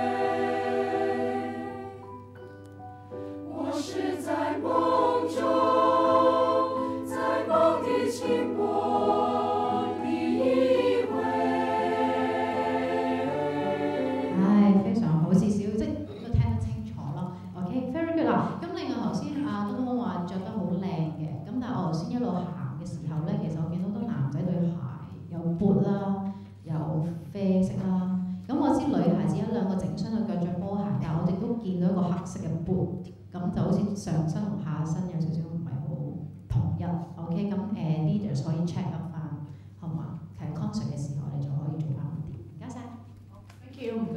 我是在梦中，在梦的轻波里依偎。 唉，非常好，至少即係都聽得清楚咯。OK，very good 啦。咁另外頭先阿東東話着得好靚嘅，咁但係我頭先一路行嘅時候咧，其實我見到好多男仔對鞋有缽啦，有啡色啦。咁我知女孩子一兩個整雙嘅腳着波鞋，但係我哋都見到一個黑色嘅缽，咁就好似上身同下身有少少唔係好統一。OK，咁誒 leaders 可以 check up 翻，好嘛？其實 concert 嘅時候我哋就可以做翻好啲。唔該晒。 Thank you，唔該。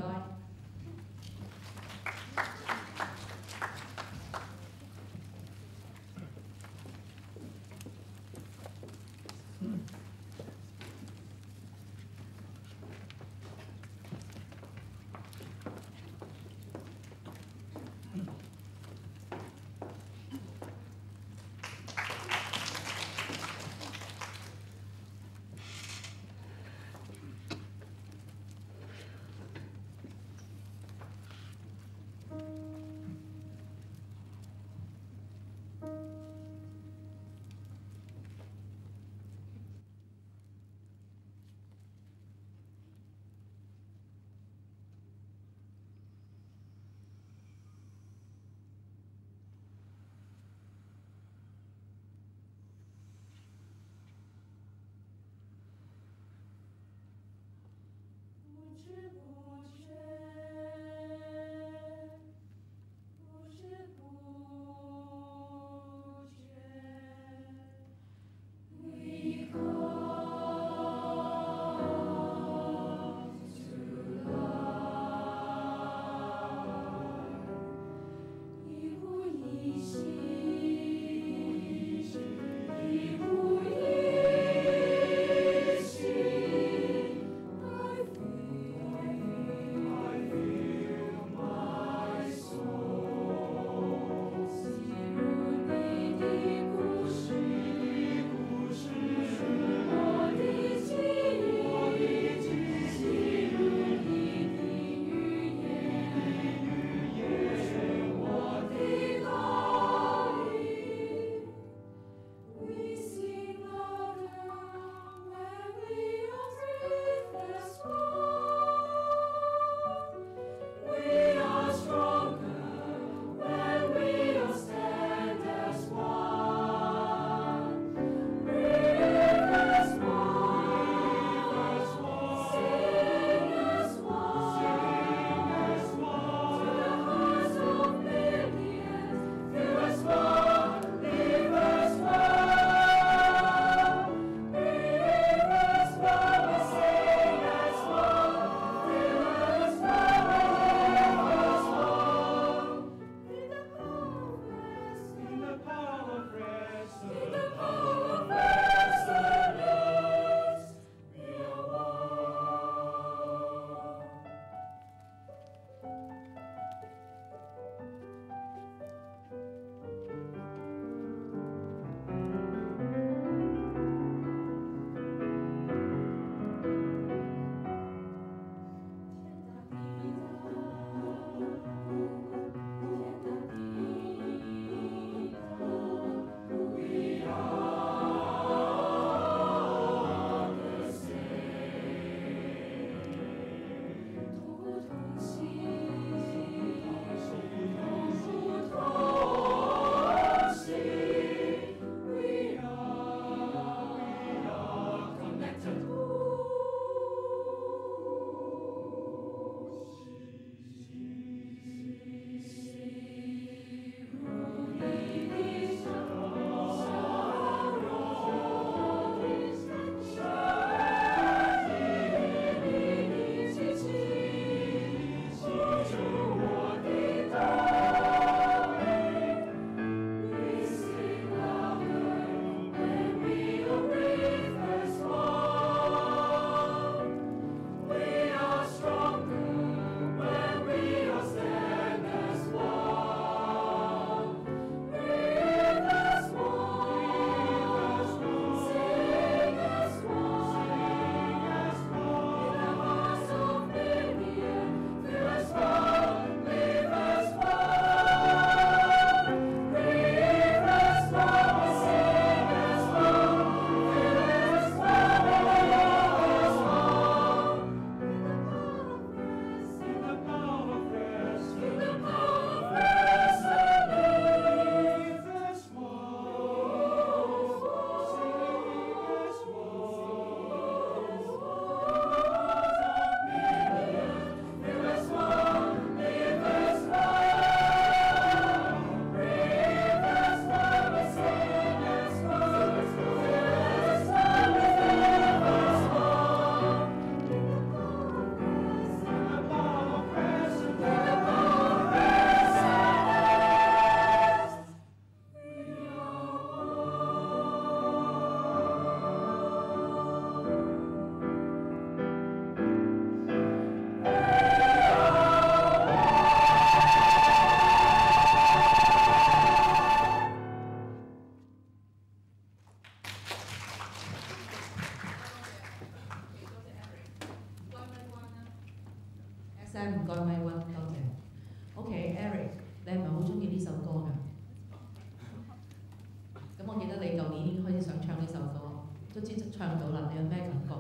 都知唱到啦，你有咩感覺？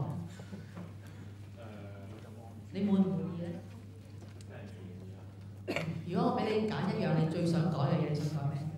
你滿唔滿意咧？如果我俾你揀一樣，你最想改嘅嘢，你想改咩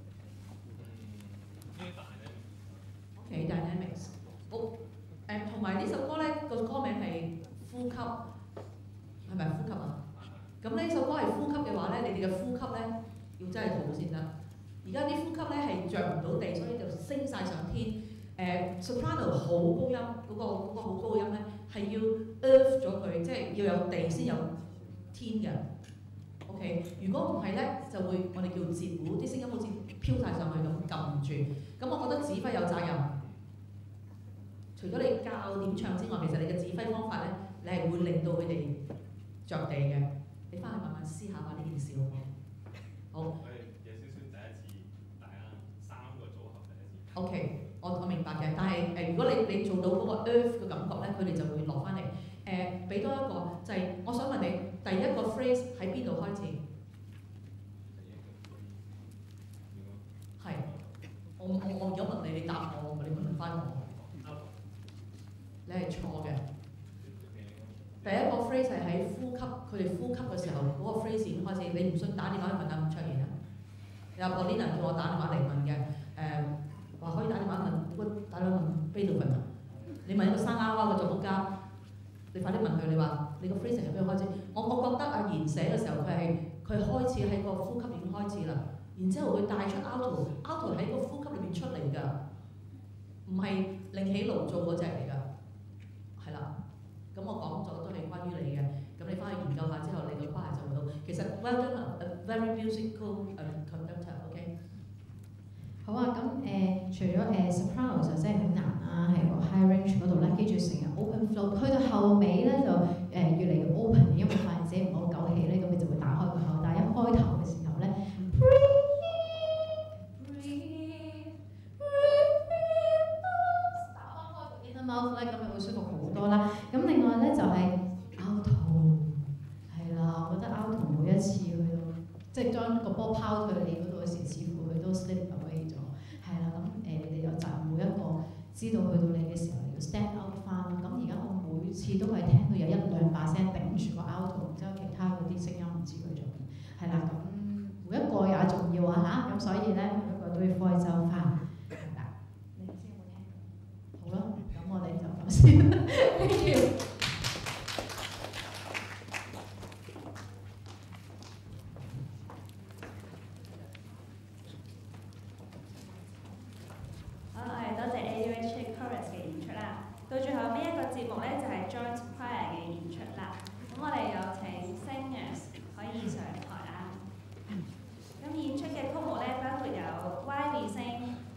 ？OK dynamics。好誒，同埋呢首歌咧個歌名係呼吸，係咪呼吸啊？咁呢首歌係呼吸嘅話咧，你哋嘅呼吸咧要真係好先得。而家啲呼吸咧係着唔到地，所以就升晒上天。誒、uh, soprano 好高音，嗰、那個嗰、那個好高嘅音咧係要 earth 咗佢，即係要有地先有天嘅。OK， 如果唔係咧，就會我哋叫截胡，啲聲音好似飄晒上去咁撳住。咁我覺得指揮有責任。除咗你教點唱之外，其實你嘅指揮方法咧，你係會令到佢哋着地嘅。你翻去慢慢思考下呢件事好唔好？好。 有少少第一次，大家三個組合第一次。 OK。我我明白嘅，但係誒、呃，如果你你做到嗰個 earth 嘅感覺咧，佢哋就會落翻嚟。誒、呃，俾多一個就係、是，我想問你第一個 phrase 喺邊度開始？係，我我我而家問你，你答我，唔係你問翻我。你係錯嘅。第一個 phrase 係喺呼吸，佢哋呼吸嘅時候嗰、那個 phrase 先開始。你唔信打電話去問下伍卓賢啊？有 Paulina 叫我打電話嚟問嘅，誒、呃。話可以打電話問，如果打電話問貝多芬啊，你問一個生啱啱嘅作曲家，你快啲問佢，你話你個 phrase 係邊度開始？我我覺得阿賢寫嘅時候，佢係佢開始喺個呼吸已經開始啦，然之後佢帶出 alto，alto 喺個呼吸裏邊出嚟㗎，唔係另起爐灶嗰隻嚟㗎，係啦。咁我講咗都係關於你嘅，咁你翻去研究下之後，你個關係就會到。其實 well done a very musical conductor，OK。 好啊，咁誒、呃、除咗誒、呃、soprano 就真係好難啦，喺個 high range 嗰度咧，記住成日 open flow， 去到後尾咧就誒、呃、越嚟越 open， 因為發現自己唔好夠氣咧，咁你就會打開個口，但係一開頭嘅時候咧 breathe breathe breathe start 開個 inner mouth 咧，咁就會舒服好多啦。咁另外咧就係、是、alto， 係啦，我覺得 alto 每一次去到即係將個波拋去你嗰度嘅時，似乎佢都 slip away 咗。係啦，咁誒、呃、你哋有責任每一個知道去到你嘅時候，你要 stand out 翻。咁而家我每次都係聽到有一兩把聲頂住個 alto， 然之後其他嗰啲聲音唔知佢做邊。係啦，咁每一個也重要啊嚇，咁所以咧每一個都要開收翻。係啦，你頭先有冇聽到？好啦，咁我哋就咁先。Thank you。 到最後呢一個節目咧就係 Joint Choir 嘅演出啦。咁我哋有請 Singers 可以上台啦。咁演出嘅曲目咧包括有 Why We Sing、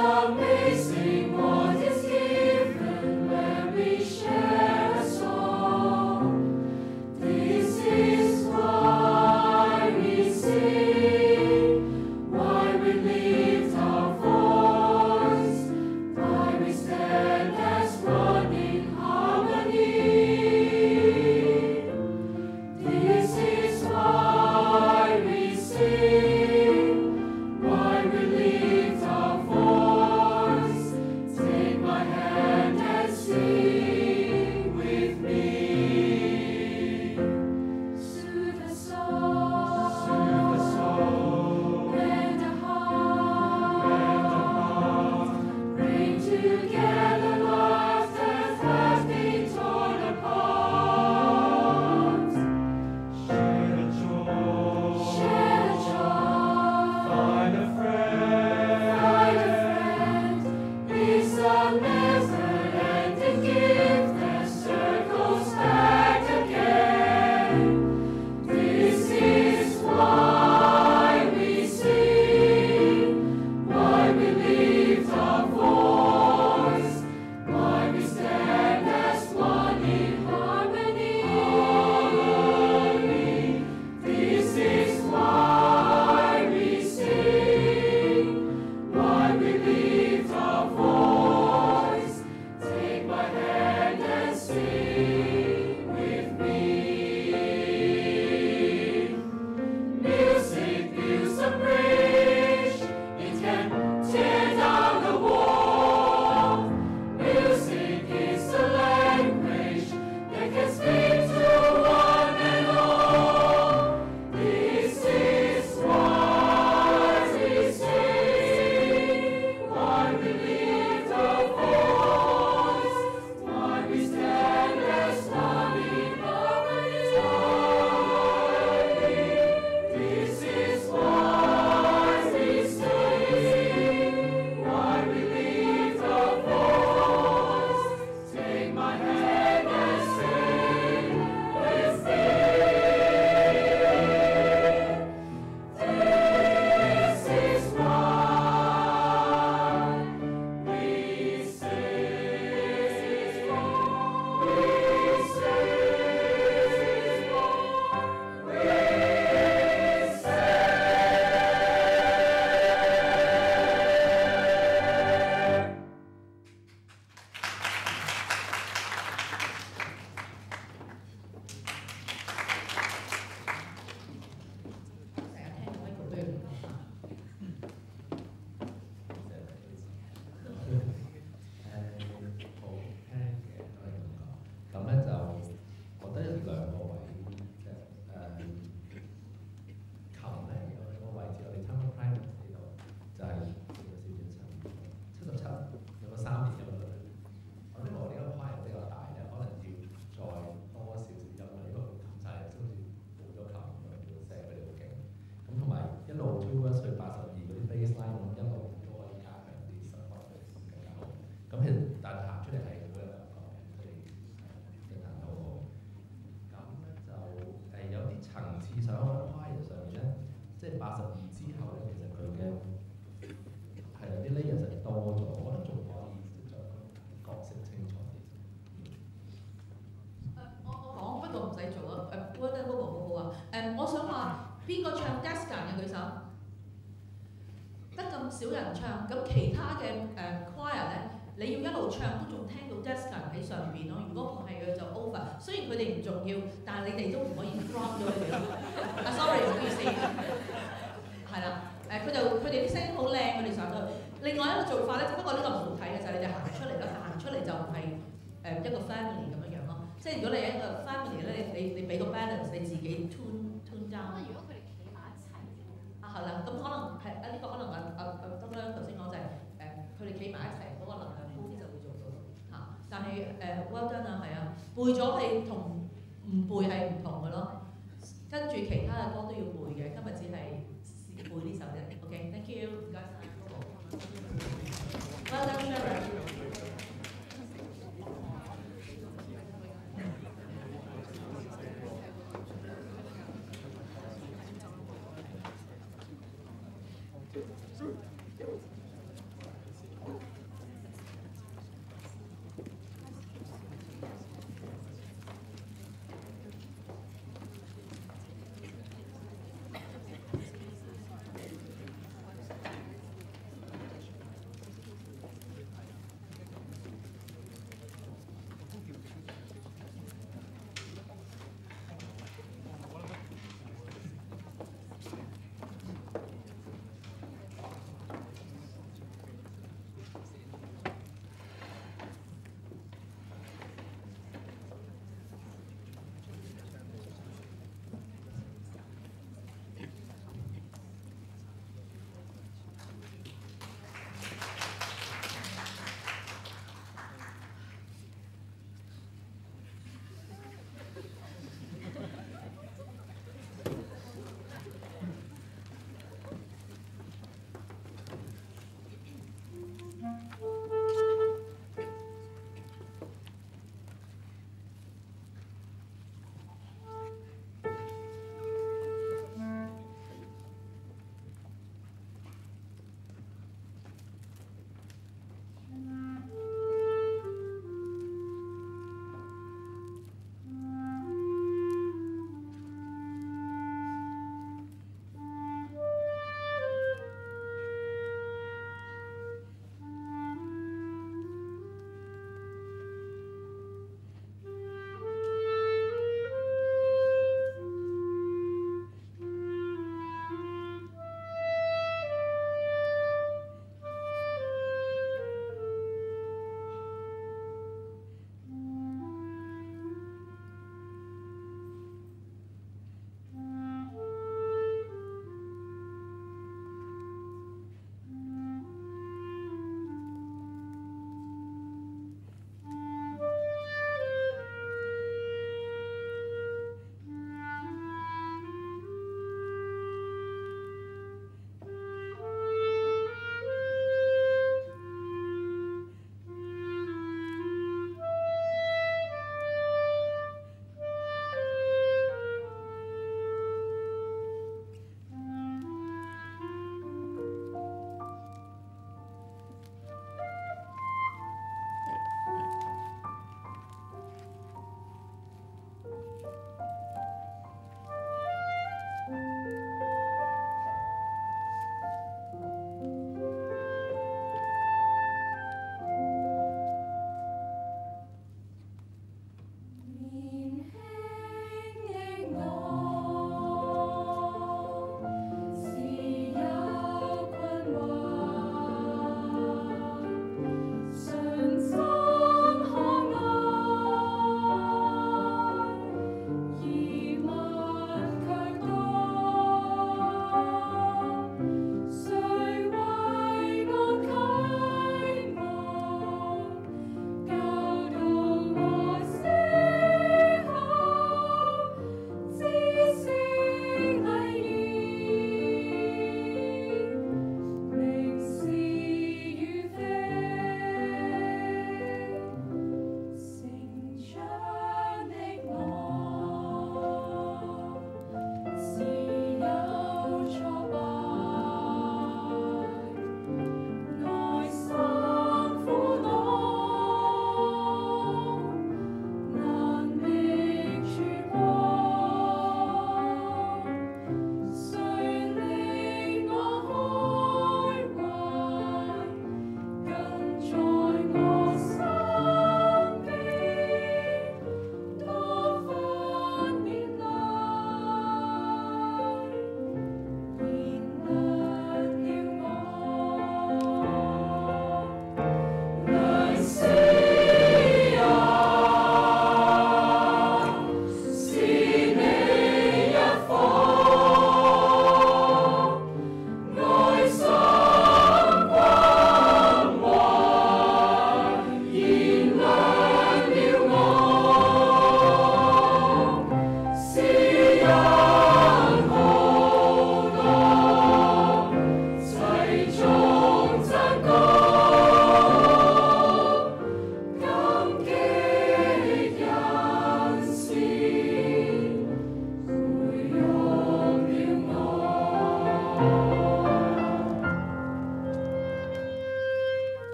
amazing what is given when we share a song. This is why we sing, why we lift our voice, why we stand as one in harmony. This is why we sing, why we lift our voice. Take my hand and sing with me. Soothe the soul, soothe the soul, mend the heart, mend the heart. Bring together lives that have been torn apart. Share the joy, share the joy. Find a friend, find a friend. It's a never-ending gift that circles back again. This is why we sing, why we lift our voice, why we stand as one in harmony. This is why we sing, why we lift our voice. Take my hand and sing with me. Music builds a bridge, it can tear down the wall. Music is a language that can speak to one and all. This is why we sing, why we lift our voice, why we stand as one in harmony. This is why we sing, why we lift our voice. Take my hand and sing with me. This is why we sing, we 咁咧就我覺得有兩個位嘅誒琴咧有兩個位置，我哋參加 private 呢度就係有少少七七十七有個三年有個女，我呢個我哋個 choir 比較大咧，可能要再多少少音啦，因為佢冚晒，好似冇咗琴咁樣，個聲佢哋好勁。咁同埋一路 towards 去八十二嗰啲 baseline 咁一路都可以加強啲 support 佢更加好。咁其實但係行出嚟係好有感覺，佢哋精神好好。咁咧就誒有啲層次上我覺得 choir 上面咧，即係八十二之後咧，其實佢嘅係有啲 layers 係多咗，我覺得仲可以即係再角色清楚啲。 誒我我講不過唔使做啊。誒 Golden Bobo 好好啊。誒我想話邊個唱 Descan 嘅舉手？得咁少人唱，咁其他嘅誒 choir 咧，你要一路唱都仲聽到 Descan 喺上邊咯。如果唔係佢就 over。雖然佢哋唔重要，但係你哋都唔可以 drop 咗佢哋咯。啊 sorry 唔好意思。係啦，誒佢就佢哋啲聲好靚，佢哋上到去。另外一個做法咧，不過呢個唔好睇嘅就係你哋行出嚟啦，行出嚟就唔係誒一個 family 咁樣樣咯。即係如果你係一個 family 咧，你你你俾個 balance 你自己 tune tune down。 如果佢哋企埋一齊， 啊係啦，咁可能係啊呢個可能啊啊啊得啦，頭先講就係誒佢哋企埋一齊嗰個能量高啲就會做到嚇。但係誒 well done 啊，係啊，背咗係同唔背係唔同嘅咯。跟住其他嘅歌都要背嘅，今日只係背呢首啫。OK，thank you，唔該曬。Well done, Sharon。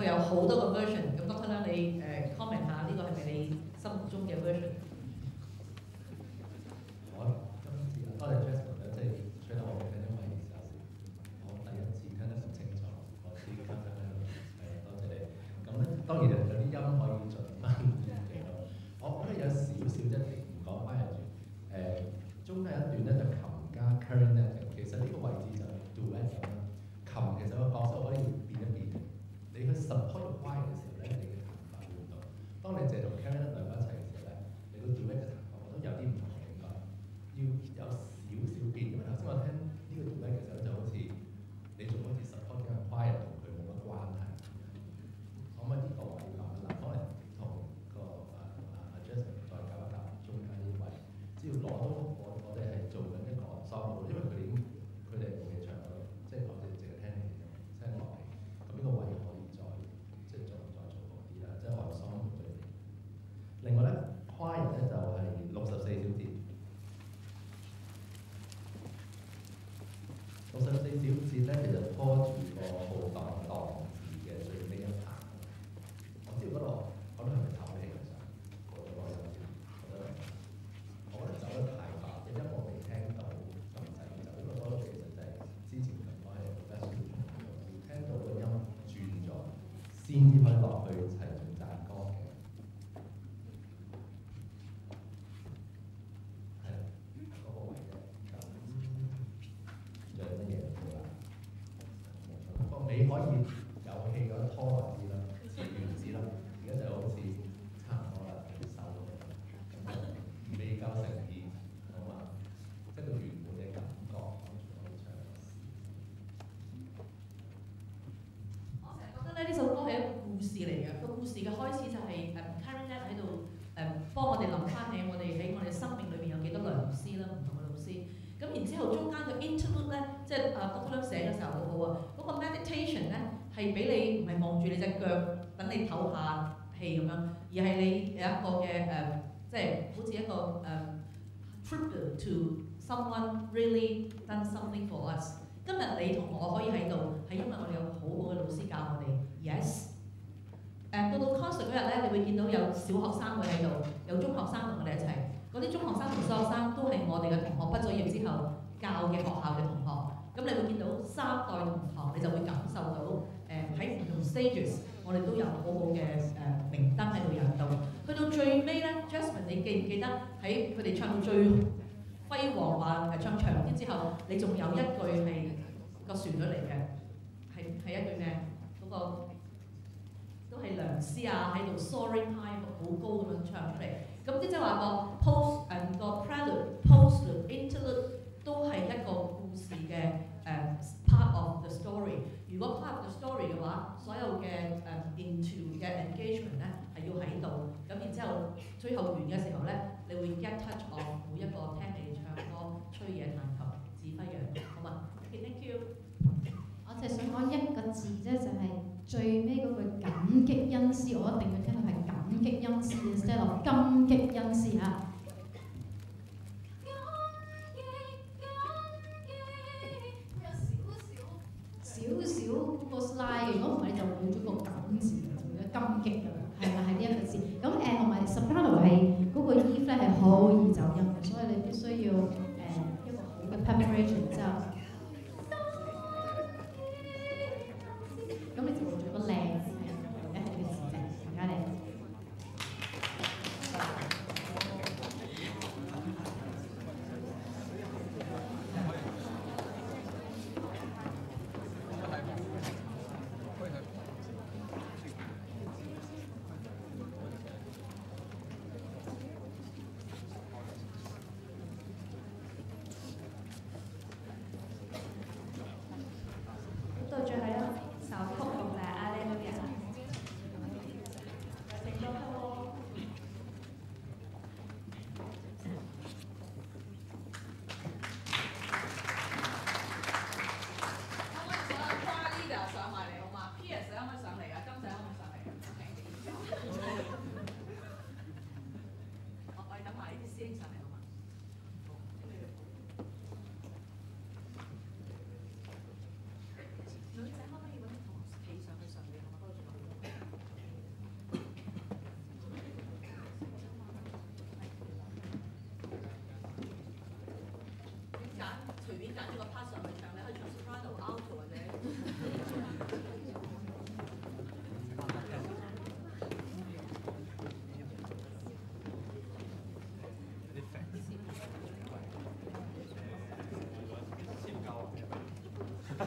佢有好多個 version。咁 Doctor 咧，你誒 comment 下呢個係咪你心目中嘅 version？ 我今次多謝 Jasper 咧，即係吹得好嘅，因為有時我第一次聽得唔清楚，我知今日咧係多謝你。咁咧當然有啲音可以盡翻嘅咯。我覺得有少少一啲唔講翻入住，誒中間有一段咧就琴加 clarinet， 其實呢個位置就 duet 咁啦。琴其實個角色可以變一變，你去 support choir 嘅時候咧，你嘅彈法會唔同。當你借同 clarinet 兩個一齊嘅時候咧，你個 duet 嘅彈法我都有啲唔同嘅感覺，要有少少變。因為頭先我聽呢個 duet 嘅時候就好似你仲好似 support 緊 choir 同佢冇乜關係。可唔可以呢個位講嗱？可能同個啊啊 Jasper 再搞一搞中間呢位，只要攞到我我哋係做緊一個 ensemble， 因為佢哋已經佢哋冇嘢唱嗰度，即係我哋淨係聽你聽樂器，咁呢個位可以再即係再再做好啲啦，即係 ensemble 對面。另外咧 choir 咧就係六十四小節，六十四小節咧其實拖住個浩蕩蕩字嘅最尾一拍。我知道嗰度嗰度係咪唞氣嘅時候？我我有啲覺得，我覺得走得太快，嘅音樂未聽到咁滯就呢個嗰度其實就係之前咁講係 best fusion， 要聽到個音轉咗，先至可以落去齊全讚歌嘅。係啦，嗰個位嘅。咁仲有乜嘢冇啦？個尾可以有氣嗰一拖耐啲啦。原子啦，而家就好似差唔多啦，手咁未夠誠意，好嘛？即係個原本嘅感覺，咁仲可以唱。 我成日覺得咧，呢首歌係一個故事嚟嘅。個故事嘅開始就係誒 clarinet 喺度誒幫我哋諗翻起我哋喺我哋生命裏邊有幾多良師啦，唔同嘅老師。咁然之後中間嘅 interlude 咧，即係啊 Doctor 寫嘅時候好好啊，嗰、個 meditation 咧係俾你唔係望住你隻腳。等你唞下氣咁樣，而係你有一個嘅誒、呃，即係好似一個誒、呃、tribute to someone really done something for us。今日你同我可以喺度，係因為我哋有好好嘅老師教我哋。Yes。誒到到 concert 嗰日咧，你會見到有小學生會喺度，有中學生同我哋一齊。嗰啲中學生同小學生都係我哋嘅同學，畢咗業之後教嘅學校嘅同學。咁你會見到三代同堂，你就會感受到誒喺唔同 stages。我哋都有好好嘅誒明燈喺度引導，去到最尾咧 ，Jasmine 你記唔記得喺佢哋唱到最輝煌話誒唱長啲之後，你仲有一句係個旋律嚟嘅，係係一句咩？嗰、個都係良師啊喺度 soaring high 好高咁樣唱出嚟，咁即係話個 post 誒個 prelude、postlude、interlude 都係一個故事嘅誒 part of the story。如果 part of the story 嘅話，所有嘅誒、uh, into 嘅 engagement 咧係要喺度，咁然之後最後完嘅時候咧，你會 get touch of 每一個聽你唱歌、吹嘢、彈琴、指揮嘅人，好嘛 ？OK，thank you。 我就想講一個字啫，就係、是、最尾嗰句感激恩師，我一定要聽到係感激恩師 instead of 感激恩師啊！少少個 slide，如果唔係就冇咗個感字，就變咗感激㗎啦，係啦，係呢一個字。咁誒同埋 soprano 係嗰個 E flat 係好易走音嘅，所以你必須要誒、呃、一個好嘅 preparation 之後，咁你就會做個靚係一係呢個字嘅，大家嚟。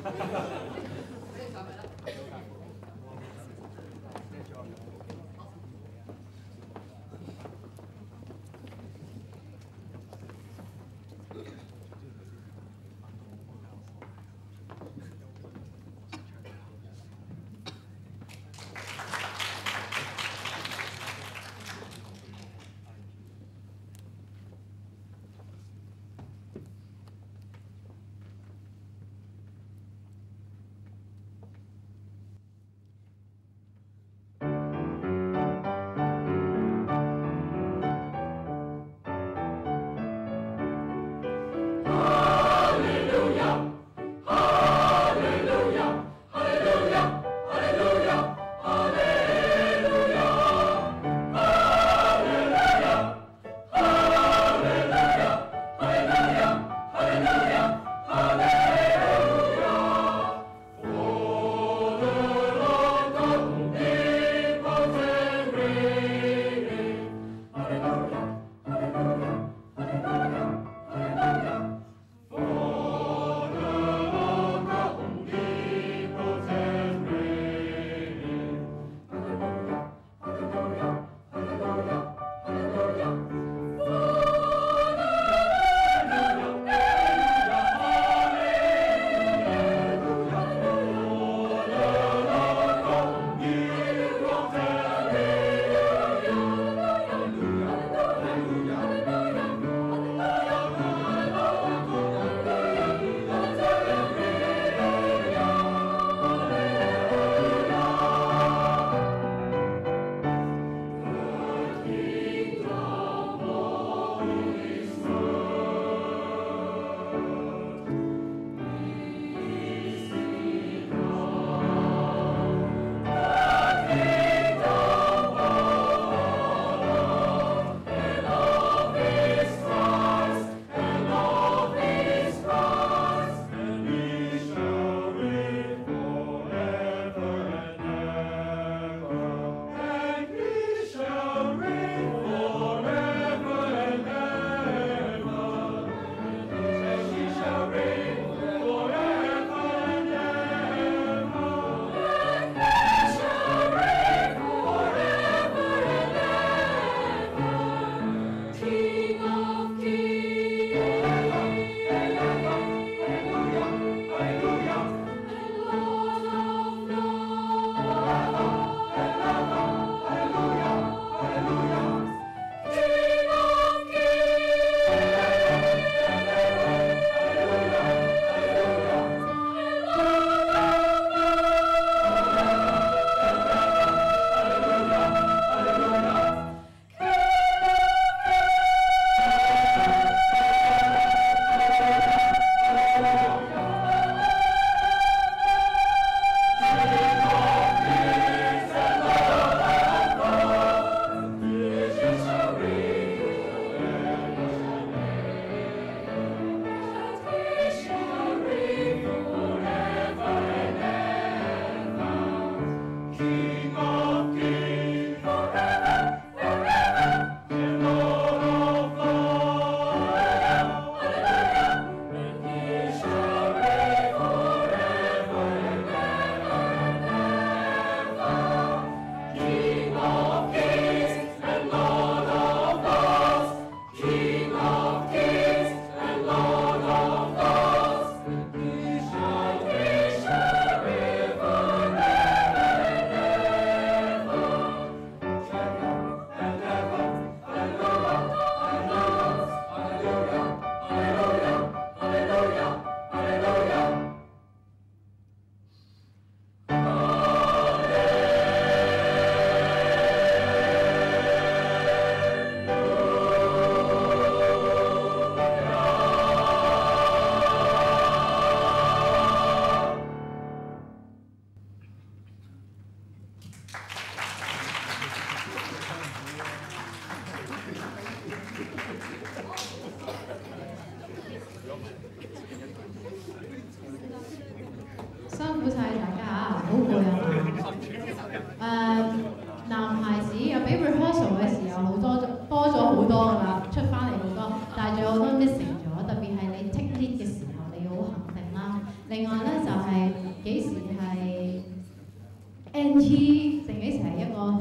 另外咧就係、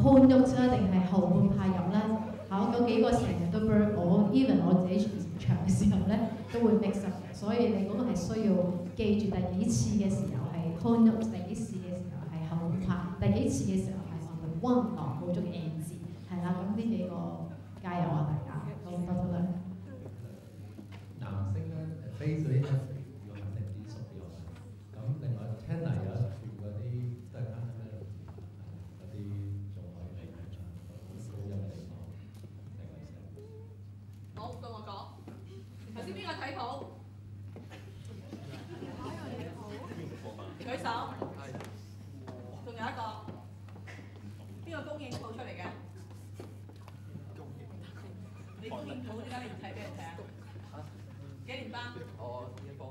whole note 啊，定係後半拍入咧？考嗰幾個成日都 burn， 我 even 我自己唱嘅時候咧都會 mix up 嘅，所以你嗰個係需要記住第幾次嘅時候係 whole note， 第幾次嘅時候係後半拍，第幾次嘅時候係 on the one 落冇咗個 N 字，係啦，咁呢幾個加油啊大家，好多謝啦。 男星咧誒 face 嗰啲 effort 要肯定啲熟啲我覺得。咁另外 tenor 有一段嗰啲都係啱啱咧嗰啲仲可以係唱到高音嘅地方。 好，到我講。頭先邊個睇譜？舉手。仲有一個。邊個供應譜出嚟嘅？你供應譜點解你唔睇俾人睇啊？幾年班？ 我 year four。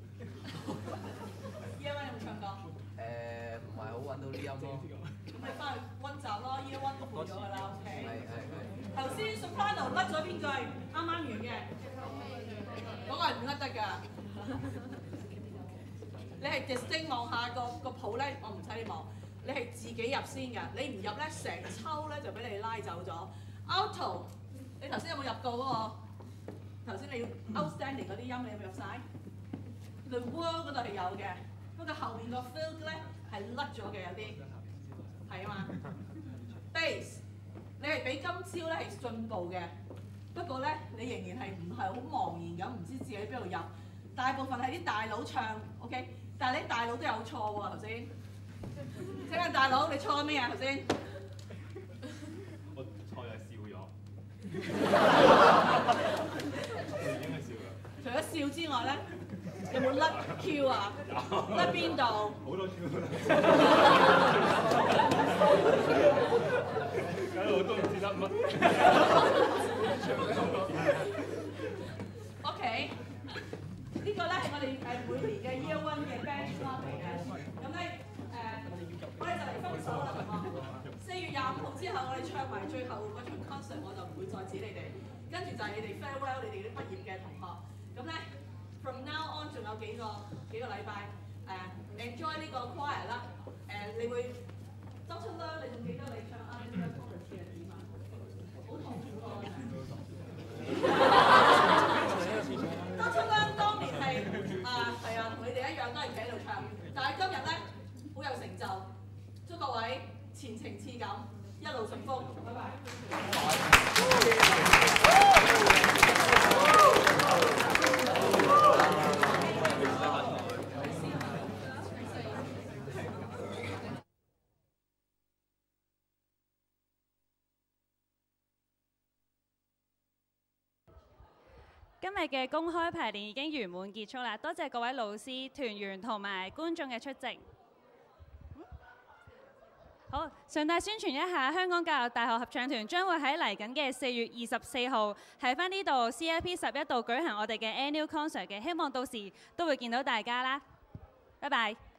year one 有冇唱過？ 誒唔係好揾到啲音咯。 咁你翻去温習咯 ，year one 都背咗㗎啦 ，OK。 係係係。 頭先 soprano 甩咗邊句？啱啱完嘅。嗰個係唔甩得㗎。你係 distinct 望下個個譜咧，我唔使你望，你係自己入先㗎。你唔入咧，成抽咧就俾你拉走咗。alto， 你頭先有冇入過嗰個？頭先你 outstanding 嗰啲音，你有冇入晒 ？The word 嗰度係有嘅，不過後面個 field 咧係甩咗嘅有啲，係啊嘛。bass， 你係比今朝咧係進步嘅，不過咧你仍然係唔係好茫然咁，唔知自己邊度入。大部分係啲大佬唱 ，OK， 但係你大佬都有錯喎頭先。請問大佬你錯咗咩啊頭先？ 我錯係笑咗。應該笑㗎。 除咗笑之外咧，有冇甩 Q 啊？甩邊度？ 好多 Q 搞到我都唔知得乜。 OK， 呢個咧係我哋誒每年嘅 Year One 嘅 benchmark 嚟嘅。咁咧誒，我哋就嚟分手啦，同學。四月廿五號之後，我哋唱埋最後嗰場 concert， 我就唔會再指你哋。跟住就係你哋 farewell， 你哋啲畢業嘅同學。咁咧 from now on 仲有幾個幾個禮拜誒 enjoy 呢個 choir 啦。誒，你會周春啦，你仲記得你唱 Arthur Chorus 嘅點啊？好痛苦喎！周春啦，當年係啊係啊，同你哋一樣都係企喺度唱，但係今日咧好有成就，祝各位前程似錦，一路順風，拜拜。 今日嘅公開排練已經圓滿結束啦，多謝各位老師、團員同埋觀眾嘅出席。好，順帶宣傳一下，香港教育大學合唱團將會喺嚟緊嘅四月二十四號喺翻呢度 C I P 十一度舉行我哋嘅 Annual Concert 嘅，希望到時都會見到大家啦。拜拜。